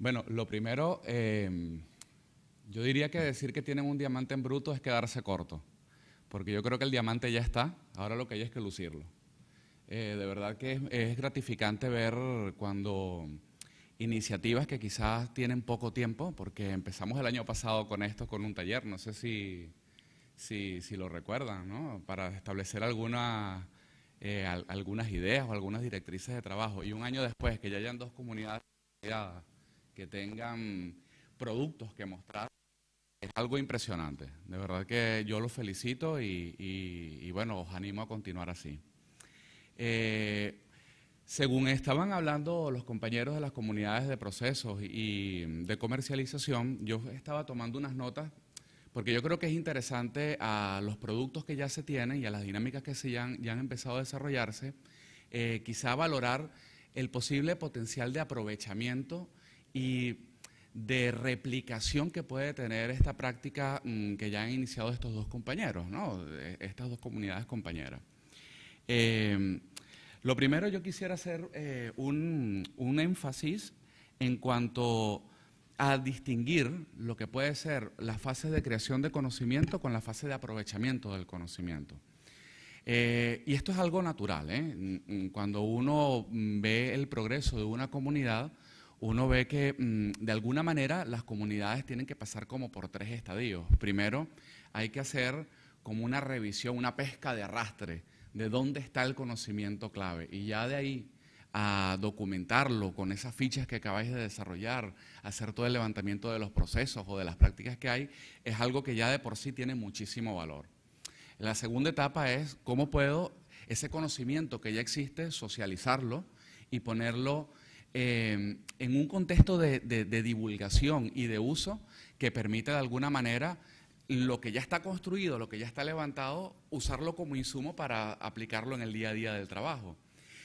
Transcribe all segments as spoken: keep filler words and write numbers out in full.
Bueno, lo primero, eh, yo diría que decir que tienen un diamante en bruto es quedarse corto, porque yo creo que el diamante ya está, ahora lo que hay es que lucirlo. Eh, de verdad que es, es gratificante ver cuando iniciativas que quizás tienen poco tiempo, porque empezamos el año pasado con esto, con un taller, no sé si, si, si lo recuerdan, ¿no? Para establecer alguna, eh, al, algunas ideas o algunas directrices de trabajo. Y un año después, que ya hayan dos comunidades que tengan productos que mostrar, es algo impresionante. De verdad que yo los felicito y, y, y bueno, os animo a continuar así. Eh, según estaban hablando los compañeros de las comunidades de procesos y de comercialización, yo estaba tomando unas notas porque yo creo que es interesante a los productos que ya se tienen y a las dinámicas que se ya, han, ya han empezado a desarrollarse, eh, quizá valorar el posible potencial de aprovechamiento y de replicación que puede tener esta práctica mmm, que ya han iniciado estos dos compañeros, ¿no? Estas dos comunidades compañeras. Eh, lo primero, yo quisiera hacer eh, un, un énfasis en cuanto a distinguir lo que puede ser la fase de creación de conocimiento con la fase de aprovechamiento del conocimiento. Eh, y esto es algo natural, ¿eh? Cuando uno ve el progreso de una comunidad, uno ve que de alguna manera las comunidades tienen que pasar como por tres estadios. Primero, hay que hacer como una revisión, una pesca de arrastre de dónde está el conocimiento clave, y ya de ahí a documentarlo con esas fichas que acabáis de desarrollar, hacer todo el levantamiento de los procesos o de las prácticas que hay, es algo que ya de por sí tiene muchísimo valor. La segunda etapa es cómo puedo ese conocimiento que ya existe, socializarlo y ponerlo eh, en un contexto de, de, de divulgación y de uso que permita de alguna manera lo que ya está construido, lo que ya está levantado, usarlo como insumo para aplicarlo en el día a día del trabajo.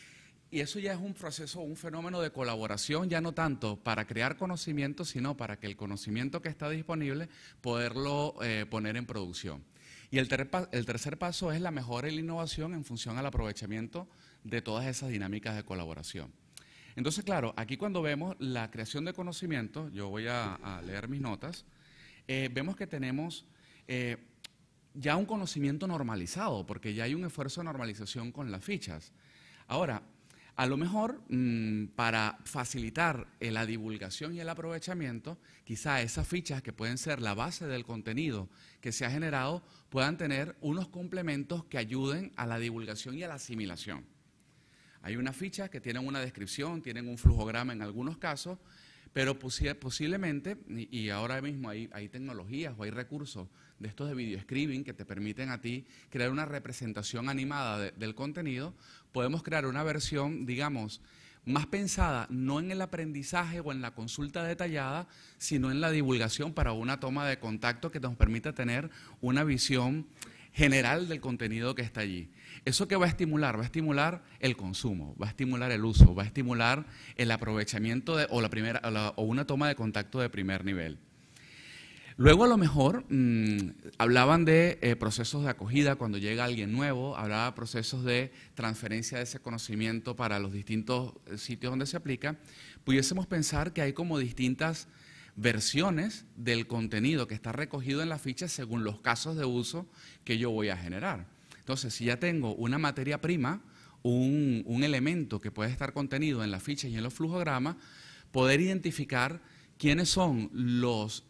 Y eso ya es un proceso, un fenómeno de colaboración, ya no tanto para crear conocimiento, sino para que el conocimiento que está disponible, poderlo eh, poner en producción. Y el, ter el tercer paso es la mejora y la innovación en función al aprovechamiento de todas esas dinámicas de colaboración. Entonces, claro, aquí cuando vemos la creación de conocimiento, yo voy a, a leer mis notas, eh, vemos que tenemos eh, ya un conocimiento normalizado, porque ya hay un esfuerzo de normalización con las fichas. Ahora, a lo mejor, mmm, para facilitar eh, la divulgación y el aprovechamiento, quizá esas fichas que pueden ser la base del contenido que se ha generado, puedan tener unos complementos que ayuden a la divulgación y a la asimilación. Hay unas fichas que tienen una descripción, tienen un flujograma en algunos casos, pero posi posiblemente, y, y ahora mismo hay, hay tecnologías o hay recursos de estos de video streaming que te permiten a ti crear una representación animada de, del contenido, podemos crear una versión, digamos, más pensada no en el aprendizaje o en la consulta detallada, sino en la divulgación para una toma de contacto que nos permita tener una visión general del contenido que está allí. ¿Eso qué va a estimular? Va a estimular el consumo, va a estimular el uso, va a estimular el aprovechamiento de, o, la primera, o, la, o una toma de contacto de primer nivel. Luego a lo mejor mmm, hablaban de eh, procesos de acogida cuando llega alguien nuevo, hablaba de procesos de transferencia de ese conocimiento para los distintos sitios donde se aplica. Pudiésemos pensar que hay como distintas versiones del contenido que está recogido en la ficha según los casos de uso que yo voy a generar. Entonces, si ya tengo una materia prima, un, un elemento que puede estar contenido en la ficha y en los flujogramas, poder identificar quiénes son los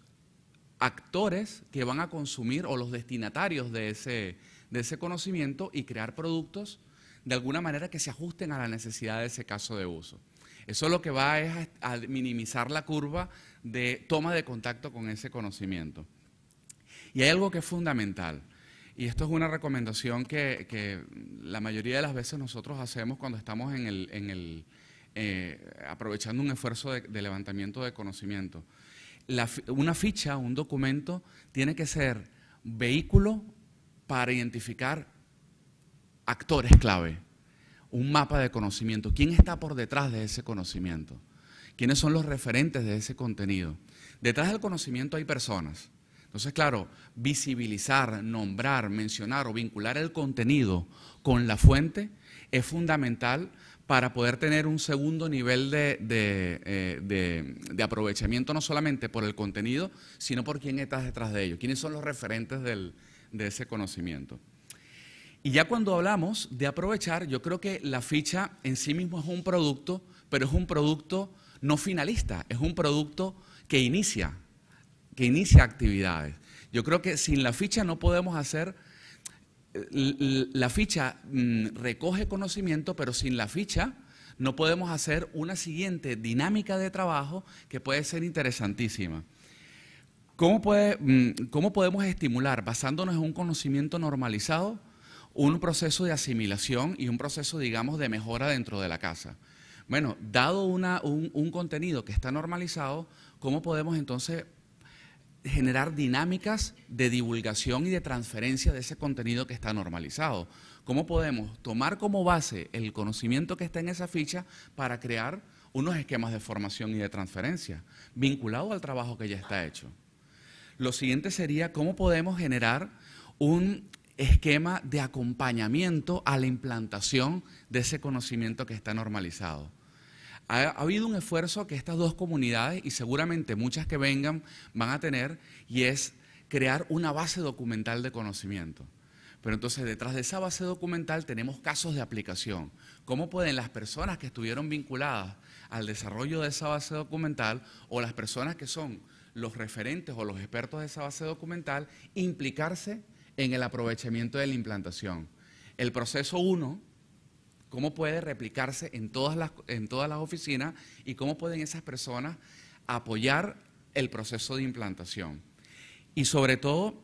actores que van a consumir o los destinatarios de ese, de ese conocimiento y crear productos de alguna manera que se ajusten a la necesidad de ese caso de uso. Eso lo que va es a, a minimizar la curva de toma de contacto con ese conocimiento. Y hay algo que es fundamental, y esto es una recomendación que, que la mayoría de las veces nosotros hacemos cuando estamos en el, en el, eh, aprovechando un esfuerzo de, de levantamiento de conocimiento. La, una ficha, un documento, tiene que ser vehículo para identificar actores clave, un mapa de conocimiento. ¿Quién está por detrás de ese conocimiento? ¿Quiénes son los referentes de ese contenido? Detrás del conocimiento hay personas. Entonces, claro, visibilizar, nombrar, mencionar o vincular el contenido con la fuente es fundamental para poder tener un segundo nivel de, de, eh, de, de aprovechamiento, no solamente por el contenido, sino por quién está detrás de ello, quiénes son los referentes del, de ese conocimiento. Y ya cuando hablamos de aprovechar, yo creo que la ficha en sí mismo es un producto, pero es un producto no finalista, es un producto que inicia, que inicia actividades. Yo creo que sin la ficha no podemos hacer, la ficha recoge conocimiento, pero sin la ficha no podemos hacer una siguiente dinámica de trabajo que puede ser interesantísima. ¿Cómo, puede, cómo podemos estimular, basándonos en un conocimiento normalizado, un proceso de asimilación y un proceso, digamos, de mejora dentro de la casa? Bueno, dado una, un, un contenido que está normalizado, ¿cómo podemos entonces generar dinámicas de divulgación y de transferencia de ese contenido que está normalizado? ¿Cómo podemos tomar como base el conocimiento que está en esa ficha para crear unos esquemas de formación y de transferencia vinculados al trabajo que ya está hecho? Lo siguiente sería cómo podemos generar un esquema de acompañamiento a la implantación de ese conocimiento que está normalizado. Ha, ha habido un esfuerzo que estas dos comunidades, y seguramente muchas que vengan, van a tener, y es crear una base documental de conocimiento. Pero entonces, detrás de esa base documental tenemos casos de aplicación. ¿Cómo pueden las personas que estuvieron vinculadas al desarrollo de esa base documental, o las personas que son los referentes o los expertos de esa base documental, implicarse en el aprovechamiento de la implantación? El proceso uno, cómo puede replicarse en todas las, en todas las oficinas, y cómo pueden esas personas apoyar el proceso de implantación. Y sobre todo,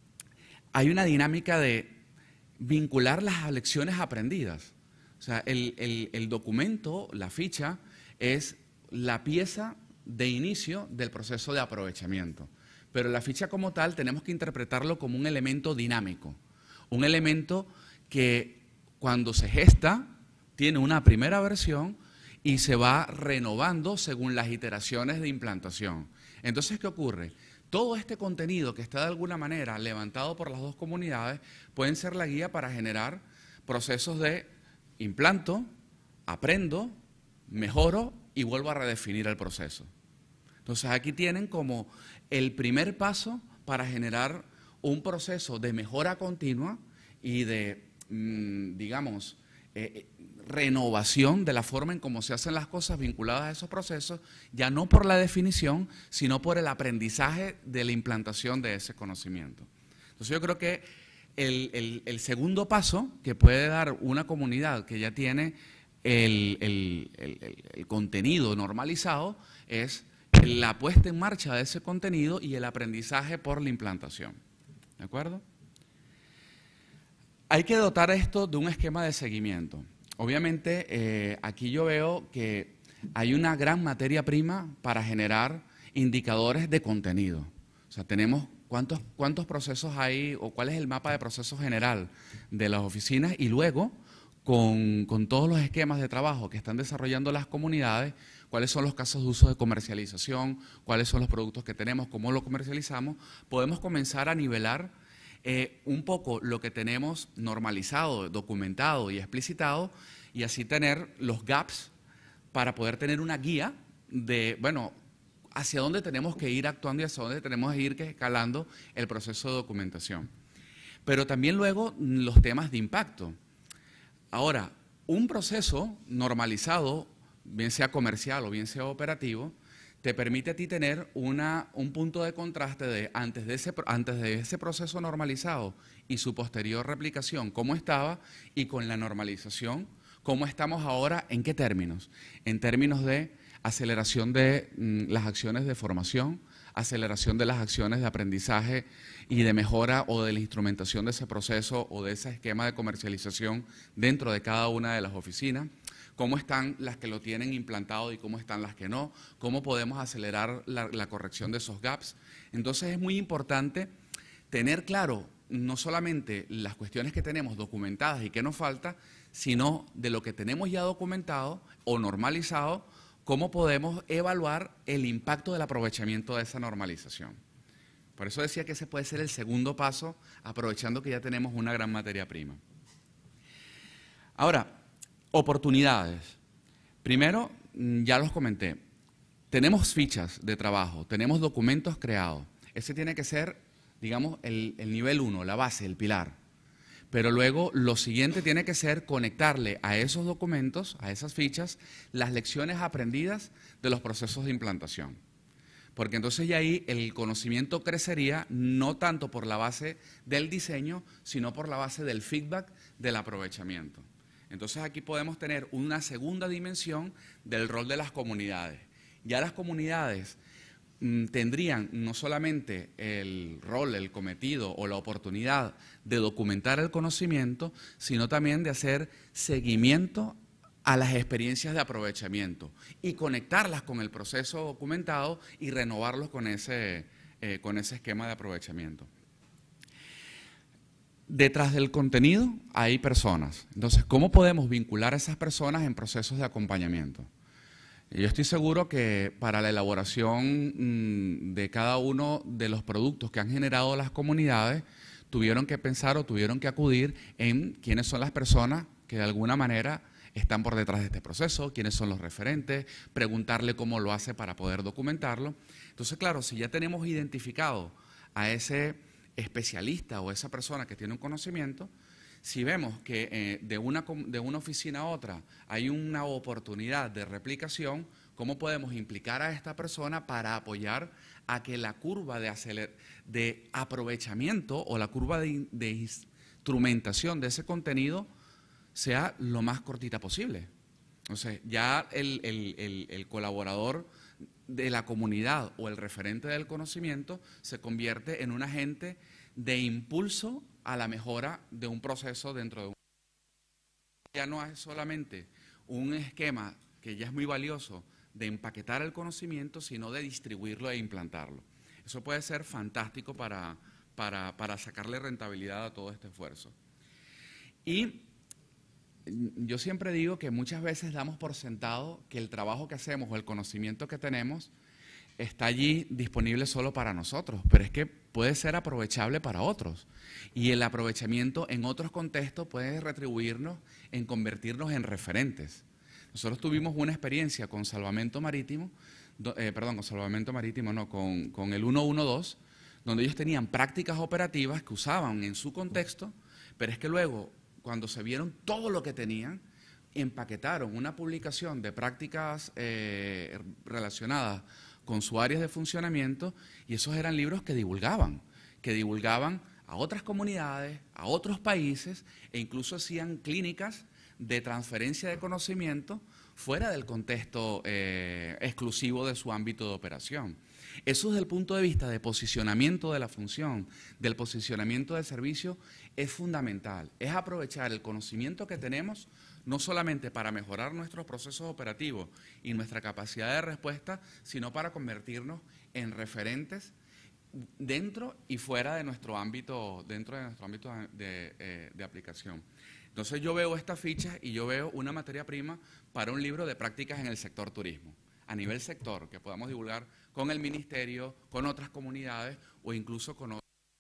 hay una dinámica de vincular las lecciones aprendidas. O sea, el, el, el documento, la ficha, es la pieza de inicio del proceso de aprovechamiento. Pero la ficha como tal tenemos que interpretarlo como un elemento dinámico, un elemento que cuando se gesta tiene una primera versión y se va renovando según las iteraciones de implantación. Entonces, ¿qué ocurre? Todo este contenido que está de alguna manera levantado por las dos comunidades pueden ser la guía para generar procesos de implanto, aprendo, mejoro y vuelvo a redefinir el proceso. Entonces, aquí tienen como el primer paso para generar un proceso de mejora continua y de, mmm, digamos, eh, renovación de la forma en cómo se hacen las cosas vinculadas a esos procesos, ya no por la definición, sino por el aprendizaje de la implantación de ese conocimiento. Entonces, yo creo que el, el, el segundo paso que puede dar una comunidad que ya tiene el, el, el, el contenido normalizado es la puesta en marcha de ese contenido y el aprendizaje por la implantación. ¿De acuerdo? Hay que dotar esto de un esquema de seguimiento. Obviamente, eh, aquí yo veo que hay una gran materia prima para generar indicadores de contenido. O sea, tenemos cuántos, cuántos procesos hay o cuál es el mapa de procesos general de las oficinas, y luego, con, con todos los esquemas de trabajo que están desarrollando las comunidades, cuáles son los casos de uso de comercialización, cuáles son los productos que tenemos, cómo lo comercializamos, podemos comenzar a nivelar eh, un poco lo que tenemos normalizado, documentado y explicitado, y así tener los gaps para poder tener una guía de, bueno, hacia dónde tenemos que ir actuando y hacia dónde tenemos que ir escalando el proceso de documentación. Pero también luego los temas de impacto. Ahora, un proceso normalizado, bien sea comercial o bien sea operativo, te permite a ti tener una, un punto de contraste de antes de, ese, antes de ese proceso normalizado y su posterior replicación, cómo estaba, y con la normalización, cómo estamos ahora, ¿en qué términos? En términos de aceleración de mm, las acciones de formación, aceleración de las acciones de aprendizaje y de mejora o de la instrumentación de ese proceso o de ese esquema de comercialización dentro de cada una de las oficinas, cómo están las que lo tienen implantado y cómo están las que no, cómo podemos acelerar la, la corrección de esos gaps. Entonces, es muy importante tener claro no solamente las cuestiones que tenemos documentadas y qué nos falta, sino de lo que tenemos ya documentado o normalizado, cómo podemos evaluar el impacto del aprovechamiento de esa normalización. Por eso decía que ese puede ser el segundo paso, aprovechando que ya tenemos una gran materia prima. Ahora, Oportunidades. Primero, ya los comenté, tenemos fichas de trabajo, tenemos documentos creados. Ese tiene que ser, digamos, el, el nivel uno, la base, el pilar. Pero luego lo siguiente tiene que ser conectarle a esos documentos, a esas fichas, las lecciones aprendidas de los procesos de implantación. Porque entonces ya ahí el conocimiento crecería no tanto por la base del diseño, sino por la base del feedback, del aprovechamiento. Entonces aquí podemos tener una segunda dimensión del rol de las comunidades. Ya las comunidades mmm, tendrían no solamente el rol, el cometido o la oportunidad de documentar el conocimiento, sino también de hacer seguimiento a las experiencias de aprovechamiento y conectarlas con el proceso documentado y renovarlos con ese, eh, con ese esquema de aprovechamiento. Detrás del contenido hay personas. Entonces, ¿cómo podemos vincular a esas personas en procesos de acompañamiento? Yo estoy seguro que para la elaboración mmm, de cada uno de los productos que han generado las comunidades, tuvieron que pensar o tuvieron que acudir en quiénes son las personas que de alguna manera están por detrás de este proceso, quiénes son los referentes, preguntarle cómo lo hace para poder documentarlo. Entonces, claro, si ya tenemos identificado a ese especialista o esa persona que tiene un conocimiento, si vemos que eh, de, una, de una oficina a otra hay una oportunidad de replicación, ¿cómo podemos implicar a esta persona para apoyar a que la curva de, aceler, de aprovechamiento o la curva de, de instrumentación de ese contenido sea lo más cortita posible? Entonces, ya el, el, el, el colaborador de la comunidad o el referente del conocimiento se convierte en un agente de impulso a la mejora de un proceso dentro de un... Ya no es solamente un esquema que ya es muy valioso de empaquetar el conocimiento, sino de distribuirlo e implantarlo. Eso puede ser fantástico para, para, para sacarle rentabilidad a todo este esfuerzo. Y yo siempre digo que muchas veces damos por sentado que el trabajo que hacemos o el conocimiento que tenemos está allí disponible solo para nosotros, pero es que puede ser aprovechable para otros. Y el aprovechamiento en otros contextos puede retribuirnos en convertirnos en referentes. Nosotros tuvimos una experiencia con Salvamento Marítimo, eh, perdón, con Salvamento Marítimo, no, con, con el ciento doce, donde ellos tenían prácticas operativas que usaban en su contexto, pero es que luego, cuando se vieron todo lo que tenían, empaquetaron una publicación de prácticas eh, relacionadas con su área de funcionamiento, y esos eran libros que divulgaban, que divulgaban a otras comunidades, a otros países, e incluso hacían clínicas de transferencia de conocimiento fuera del contexto eh, exclusivo de su ámbito de operación. Eso desde el punto de vista de posicionamiento de la función, del posicionamiento del servicio, es fundamental. Es aprovechar el conocimiento que tenemos no solamente para mejorar nuestros procesos operativos y nuestra capacidad de respuesta, sino para convertirnos en referentes dentro y fuera de nuestro ámbito, dentro de nuestro ámbito de, eh, de aplicación. Entonces yo veo estas fichas y yo veo una materia prima para un libro de prácticas en el sector turismo, a nivel sector, que podamos divulgar con el ministerio, con otras comunidades o incluso con otros.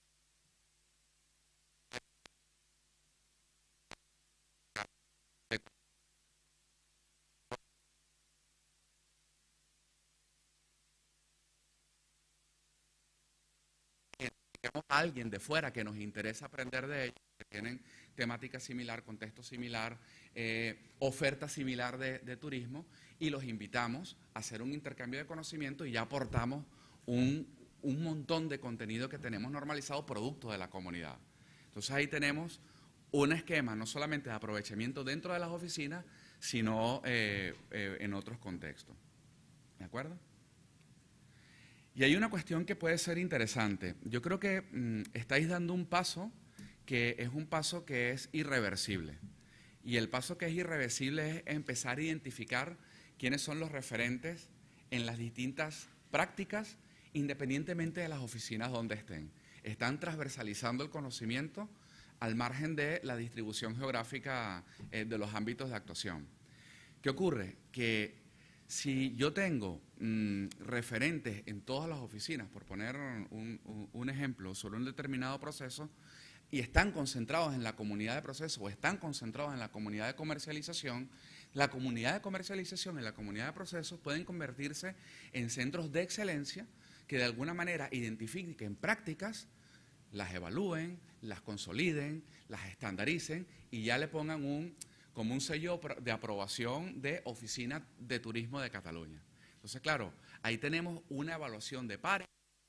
A alguien de fuera que nos interesa aprender de ellos, que tienen temática similar, contexto similar, eh, oferta similar de, de turismo, y los invitamos a hacer un intercambio de conocimiento y ya aportamos un, un montón de contenido que tenemos normalizado producto de la comunidad. Entonces ahí tenemos un esquema no solamente de aprovechamiento dentro de las oficinas, sino eh, eh, en otros contextos. ¿De acuerdo? Y hay una cuestión que puede ser interesante. Yo creo que mmm, estáis dando un paso que es un paso que es irreversible. Y el paso que es irreversible es empezar a identificar quiénes son los referentes en las distintas prácticas, independientemente de las oficinas donde estén. Están transversalizando el conocimiento al margen de la distribución geográfica eh, de los ámbitos de actuación. ¿Qué ocurre? Que si yo tengo mmm, referentes en todas las oficinas, por poner un, un, un ejemplo sobre un determinado proceso, y están concentrados en la comunidad de proceso o están concentrados en la comunidad de comercialización, la comunidad de comercialización y la comunidad de procesos pueden convertirse en centros de excelencia que de alguna manera identifiquen prácticas, las evalúen, las consoliden, las estandaricen y ya le pongan un, como un sello de aprobación de Oficina de Turismo de Cataluña. Entonces, claro, ahí tenemos una evaluación de pares.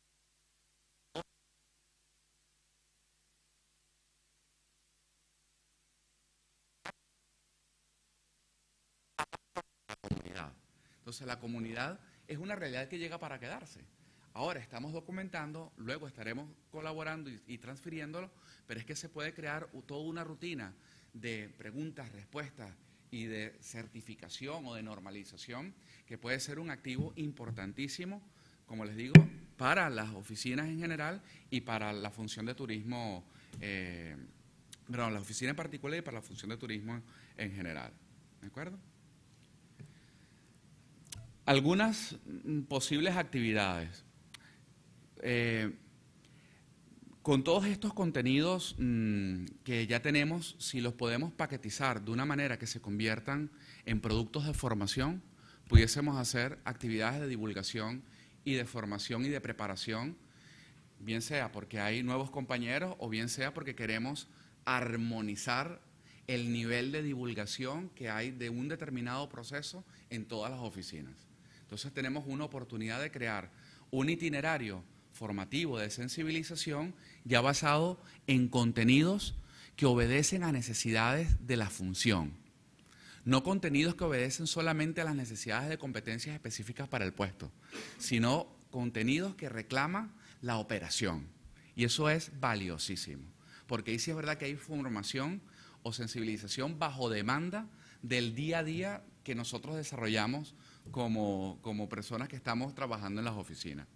Entonces, la comunidad es una realidad que llega para quedarse. Ahora estamos documentando, luego estaremos colaborando y, y transfiriéndolo, pero es que se puede crear toda una rutina de preguntas, respuestas y de certificación o de normalización que puede ser un activo importantísimo, como les digo, para las oficinas en general y para la función de turismo, eh, perdón, la oficina en particular y para la función de turismo en general. ¿De acuerdo? Algunas posibles actividades. Eh, con todos estos contenidos mmm, que ya tenemos, si los podemos paquetizar de una manera que se conviertan en productos de formación, pudiésemos hacer actividades de divulgación y de formación y de preparación, bien sea porque hay nuevos compañeros o bien sea porque queremos armonizar el nivel de divulgación que hay de un determinado proceso en todas las oficinas. Entonces tenemos una oportunidad de crear un itinerario formativo de sensibilización ya basado en contenidos que obedecen a necesidades de la función, no contenidos que obedecen solamente a las necesidades de competencias específicas para el puesto, sino contenidos que reclaman la operación. Y eso es valiosísimo, porque ahí sí es verdad que hay formación o sensibilización bajo demanda del día a día que nosotros desarrollamos como, como personas que estamos trabajando en las oficinas.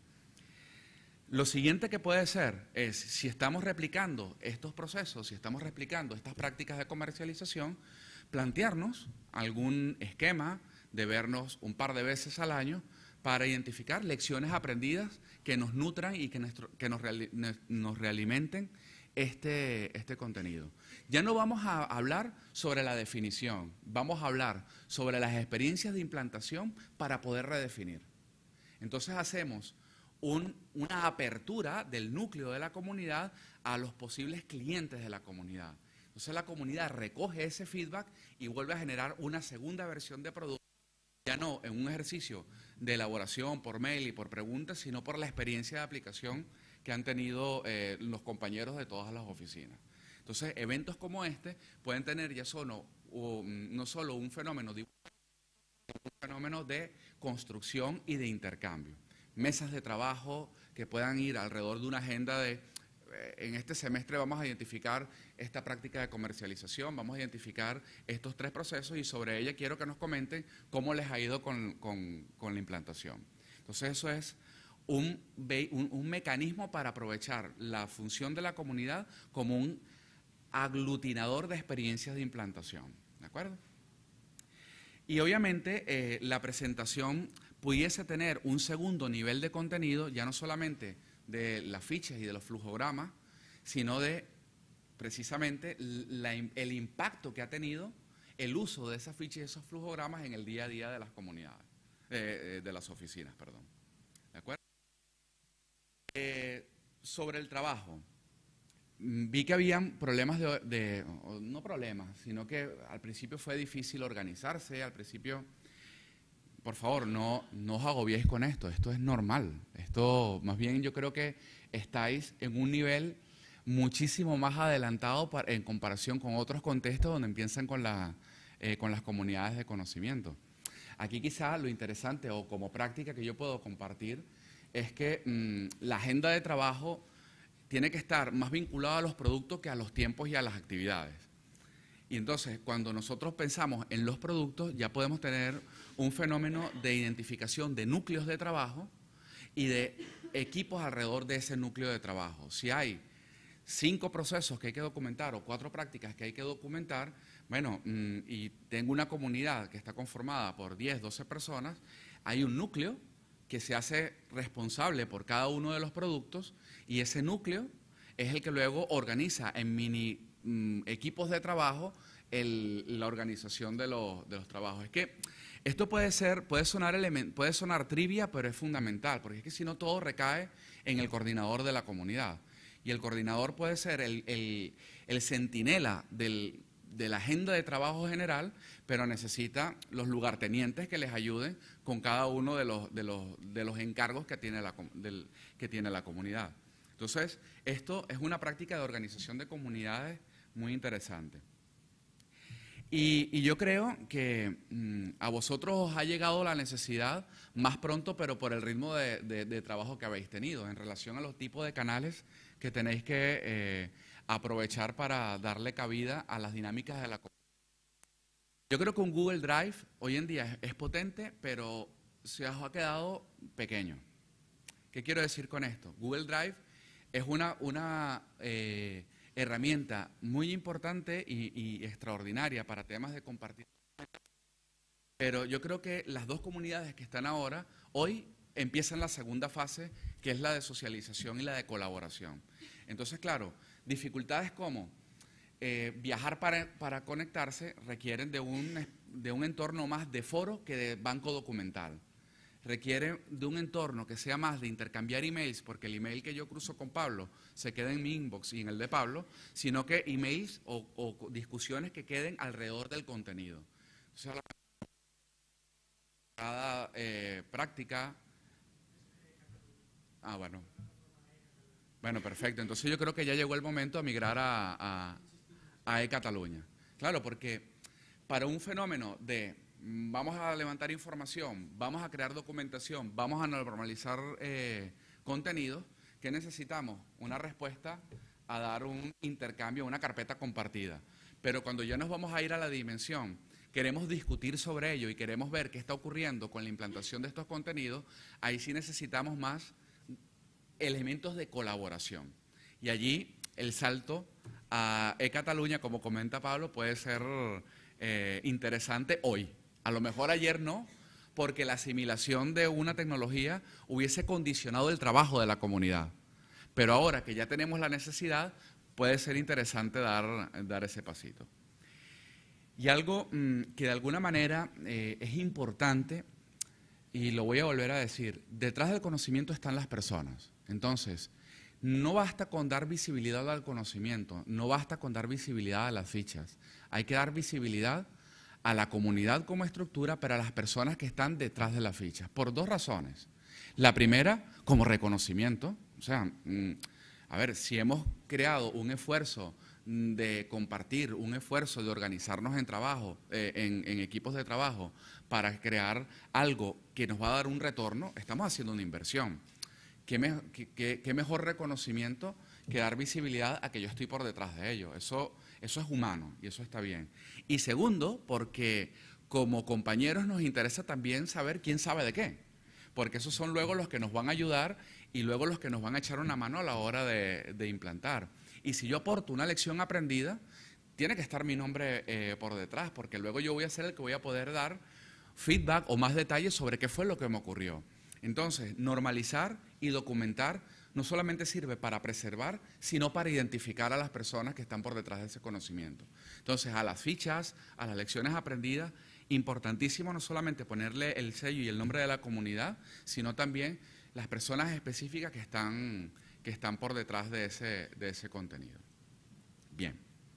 Lo siguiente que puede ser es, si estamos replicando estos procesos, si estamos replicando estas prácticas de comercialización, plantearnos algún esquema de vernos un par de veces al año para identificar lecciones aprendidas que nos nutran y que, nuestro, que nos, reali, nos realimenten este, este contenido. Ya no vamos a hablar sobre la definición, vamos a hablar sobre las experiencias de implantación para poder redefinir. Entonces hacemos un, una apertura del núcleo de la comunidad a los posibles clientes de la comunidad. Entonces la comunidad recoge ese feedback y vuelve a generar una segunda versión de producto, ya no en un ejercicio de elaboración por mail y por preguntas, sino por la experiencia de aplicación que han tenido eh, los compañeros de todas las oficinas. Entonces, eventos como este pueden tener ya solo, o, no solo un fenómeno de, un fenómeno de construcción y de intercambio. Mesas de trabajo que puedan ir alrededor de una agenda de, eh, en este semestre vamos a identificar esta práctica de comercialización, vamos a identificar estos tres procesos y sobre ella quiero que nos comenten cómo les ha ido con, con, con la implantación. Entonces, eso es un, un, un mecanismo para aprovechar la función de la comunidad como un aglutinador de experiencias de implantación, ¿de acuerdo? Y obviamente eh, la presentación pudiese tener un segundo nivel de contenido, ya no solamente de las fichas y de los flujogramas, sino de precisamente la, el impacto que ha tenido el uso de esas fichas y esos flujogramas en el día a día de las comunidades, eh, de las oficinas, perdón. ¿De acuerdo? Eh, sobre el trabajo. Vi que habían problemas de, de, no problemas, sino que al principio fue difícil organizarse, al principio, por favor, no, no os agobiéis con esto, esto es normal, esto más bien yo creo que estáis en un nivel muchísimo más adelantado para, en comparación con otros contextos donde empiezan con, la, eh, con las comunidades de conocimiento. Aquí quizá lo interesante o como práctica que yo puedo compartir es que mmm, la agenda de trabajo tiene que estar más vinculado a los productos que a los tiempos y a las actividades. Y entonces, cuando nosotros pensamos en los productos, ya podemos tener un fenómeno de identificación de núcleos de trabajo y de equipos alrededor de ese núcleo de trabajo. Si hay cinco procesos que hay que documentar o cuatro prácticas que hay que documentar, bueno, y tengo una comunidad que está conformada por diez, doce personas, hay un núcleo que se hace responsable por cada uno de los productos y ese núcleo es el que luego organiza en mini mm, equipos de trabajo el, la organización de los, de los trabajos. Es que esto puede ser, puede sonar, element, puede sonar trivia, pero es fundamental, porque es que si no todo recae en el coordinador de la comunidad. Y el coordinador puede ser el, el, el centinela del, de la agenda de trabajo general, pero necesita los lugartenientes que les ayuden con cada uno de los, de los, de los encargos que tiene, la, del, que tiene la comunidad. Entonces, esto es una práctica de organización de comunidades muy interesante. Y, y yo creo que mmm, a vosotros os ha llegado la necesidad más pronto, pero por el ritmo de, de, de trabajo que habéis tenido, en relación a los tipos de canales que tenéis que eh, aprovechar para darle cabida a las dinámicas de la comunidad. Yo creo que un Google Drive hoy en día es, es potente, pero se os ha quedado pequeño. ¿Qué quiero decir con esto? Google Drive es una, una eh, herramienta muy importante y, y extraordinaria para temas de compartir. Pero yo creo que las dos comunidades que están ahora, hoy empiezan la segunda fase, que es la de socialización y la de colaboración. Entonces, claro, dificultades como eh, viajar para, para conectarse requieren de un, de un entorno más de foro que de banco documental. Requiere de un entorno que sea más de intercambiar emails, porque el email que yo cruzo con Pablo se queda en mi inbox y en el de Pablo, sino que emails o, o discusiones que queden alrededor del contenido. O sea, cada eh, práctica... Ah, bueno. Bueno, perfecto. Entonces yo creo que ya llegó el momento de migrar a, a, a e-Cataluña. Claro, porque para un fenómeno de... vamos a levantar información, vamos a crear documentación, vamos a normalizar eh, contenidos, ¿qué necesitamos? Una respuesta a dar un intercambio, una carpeta compartida. Pero cuando ya nos vamos a ir a la dimensión, queremos discutir sobre ello y queremos ver qué está ocurriendo con la implantación de estos contenidos, ahí sí necesitamos más elementos de colaboración. Y allí el salto a e-Cataluña, como comenta Pablo, puede ser eh, interesante hoy. A lo mejor ayer no, porque la asimilación de una tecnología hubiese condicionado el trabajo de la comunidad. Pero ahora que ya tenemos la necesidad, puede ser interesante dar, dar ese pasito. Y algo mmm, que de alguna manera eh, es importante, y lo voy a volver a decir, detrás del conocimiento están las personas. Entonces, no basta con dar visibilidad al conocimiento, no basta con dar visibilidad a las fichas. Hay que dar visibilidad a la comunidad como estructura, pero a las personas que están detrás de las fichas, por dos razones. La primera, como reconocimiento. O sea, mmm, a ver, si hemos creado un esfuerzo de compartir, un esfuerzo de organizarnos en trabajo, eh, en, en equipos de trabajo, para crear algo que nos va a dar un retorno, estamos haciendo una inversión. ¿Qué, me, qué, qué mejor reconocimiento que dar visibilidad a que yo estoy por detrás de ello? Eso, eso es humano y eso está bien. Y segundo, porque como compañeros nos interesa también saber quién sabe de qué, porque esos son luego los que nos van a ayudar y luego los que nos van a echar una mano a la hora de, de implantar. Y si yo aporto una lección aprendida, tiene que estar mi nombre eh, por detrás, porque luego yo voy a ser el que voy a poder dar feedback o más detalles sobre qué fue lo que me ocurrió. Entonces, normalizar y documentar no solamente sirve para preservar, sino para identificar a las personas que están por detrás de ese conocimiento. Entonces, a las fichas, a las lecciones aprendidas, importantísimo no solamente ponerle el sello y el nombre de la comunidad, sino también las personas específicas que están, que están por detrás de ese, de ese contenido. Bien.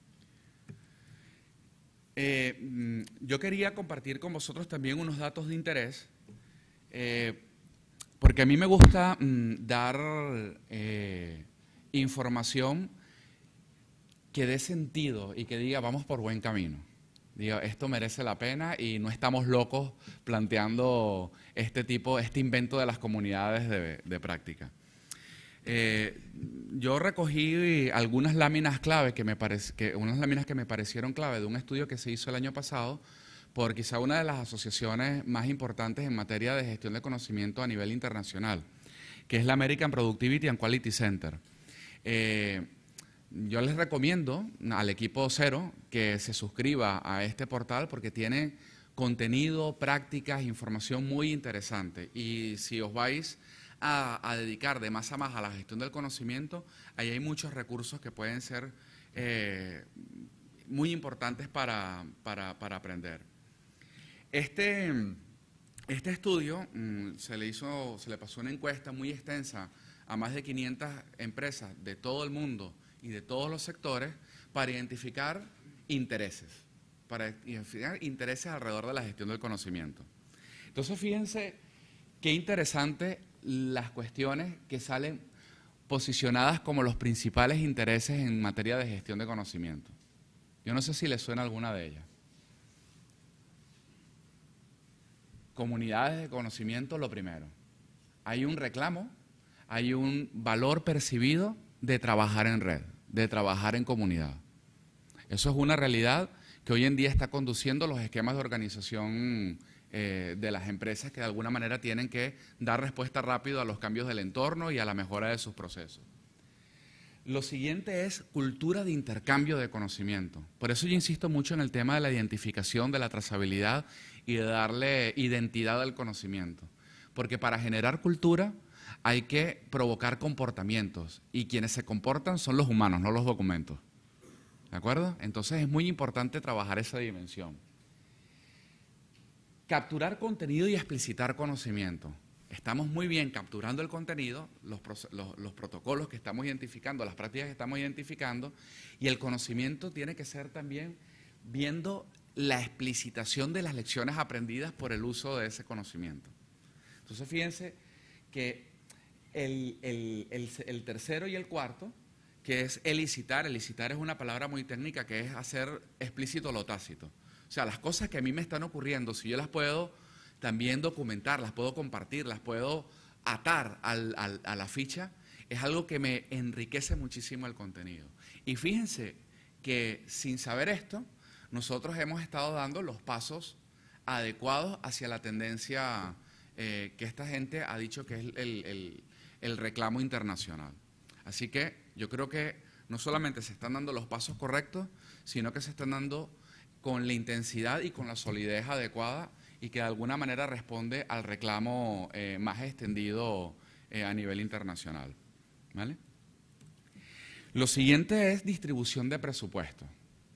Eh, yo quería compartir con vosotros también unos datos de interés, eh, porque a mí me gusta mm, dar eh, información que dé sentido y que diga vamos por buen camino. Digo, esto merece la pena y no estamos locos planteando este tipo, este invento de las comunidades de, de práctica. Eh, yo recogí algunas láminas clave, que me parece, que, unas láminas que me parecieron clave de un estudio que se hizo el año pasado por quizá una de las asociaciones más importantes en materia de gestión de conocimiento a nivel internacional, que es la American Productivity and Quality Center. Eh, yo les recomiendo al equipo Cero que se suscriba a este portal porque tiene contenido, prácticas, información muy interesante. Y si os vais a, a dedicar de más a más a la gestión del conocimiento, ahí hay muchos recursos que pueden ser eh, muy importantes para, para, para aprender. Este, este estudio mmm, se le hizo, se le pasó una encuesta muy extensa a más de quinientas empresas de todo el mundo y de todos los sectores para identificar intereses, para identificar intereses alrededor de la gestión del conocimiento. Entonces, fíjense qué interesante las cuestiones que salen posicionadas como los principales intereses en materia de gestión de conocimiento. Yo no sé si les suena alguna de ellas. Comunidades de conocimiento, lo primero. Hay un reclamo, hay un valor percibido de trabajar en red, de trabajar en comunidad. Eso es una realidad que hoy en día está conduciendo los esquemas de organización eh, de las empresas que de alguna manera tienen que dar respuesta rápido a los cambios del entorno y a la mejora de sus procesos. Lo siguiente es cultura de intercambio de conocimiento. Por eso yo insisto mucho en el tema de la identificación, de la trazabilidad y de darle identidad al conocimiento. Porque para generar cultura hay que provocar comportamientos y quienes se comportan son los humanos, no los documentos. ¿De acuerdo? Entonces es muy importante trabajar esa dimensión. Capturar contenido y explicitar conocimiento. Estamos muy bien capturando el contenido, los, los, los protocolos que estamos identificando, las prácticas que estamos identificando, y el conocimiento tiene que ser también viendo la explicitación de las lecciones aprendidas por el uso de ese conocimiento. Entonces, fíjense que el, el, el, el tercero y el cuarto, que es elicitar, elicitar es una palabra muy técnica que es hacer explícito lo tácito. O sea, las cosas que a mí me están ocurriendo, si yo las puedo también documentar, las puedo compartir, las puedo atar al, al, a la ficha, es algo que me enriquece muchísimo el contenido. Y fíjense que sin saber esto, nosotros hemos estado dando los pasos adecuados hacia la tendencia eh, que esta gente ha dicho que es el, el, el reclamo internacional. Así que yo creo que no solamente se están dando los pasos correctos, sino que se están dando con la intensidad y con la solidez adecuada y que de alguna manera responde al reclamo eh, más extendido eh, a nivel internacional. ¿Vale? Lo siguiente es distribución de presupuesto.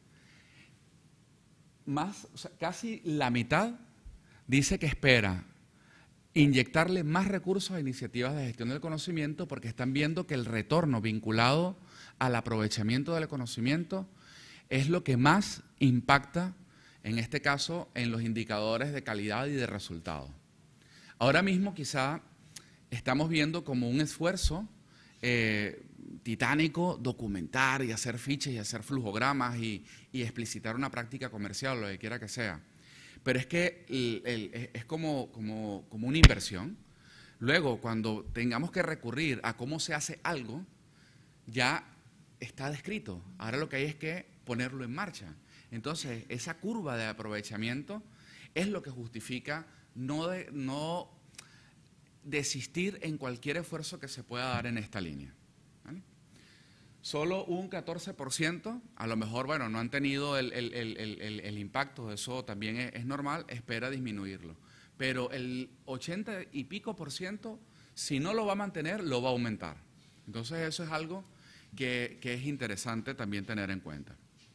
Más, o sea, casi la mitad dice que espera inyectarle más recursos a iniciativas de gestión del conocimiento porque están viendo que el retorno vinculado al aprovechamiento del conocimiento es lo que más impacta, en este caso, en los indicadores de calidad y de resultados. Ahora mismo quizá estamos viendo como un esfuerzo eh, titánico documentar y hacer fichas y hacer flujogramas y, y explicitar una práctica comercial, lo que quiera que sea. Pero es que el, el, es como, como, como una inversión. Luego, cuando tengamos que recurrir a cómo se hace algo, ya está descrito. Ahora lo que hay es que ponerlo en marcha. Entonces, esa curva de aprovechamiento es lo que justifica no, de, no desistir en cualquier esfuerzo que se pueda dar en esta línea. ¿Vale? Solo un catorce por ciento, a lo mejor, bueno, no han tenido el, el, el, el, el impacto, eso también es, es normal, espera disminuirlo. Pero el ochenta y pico por ciento, si no lo va a mantener, lo va a aumentar. Entonces, eso es algo que, que es interesante también tener en cuenta.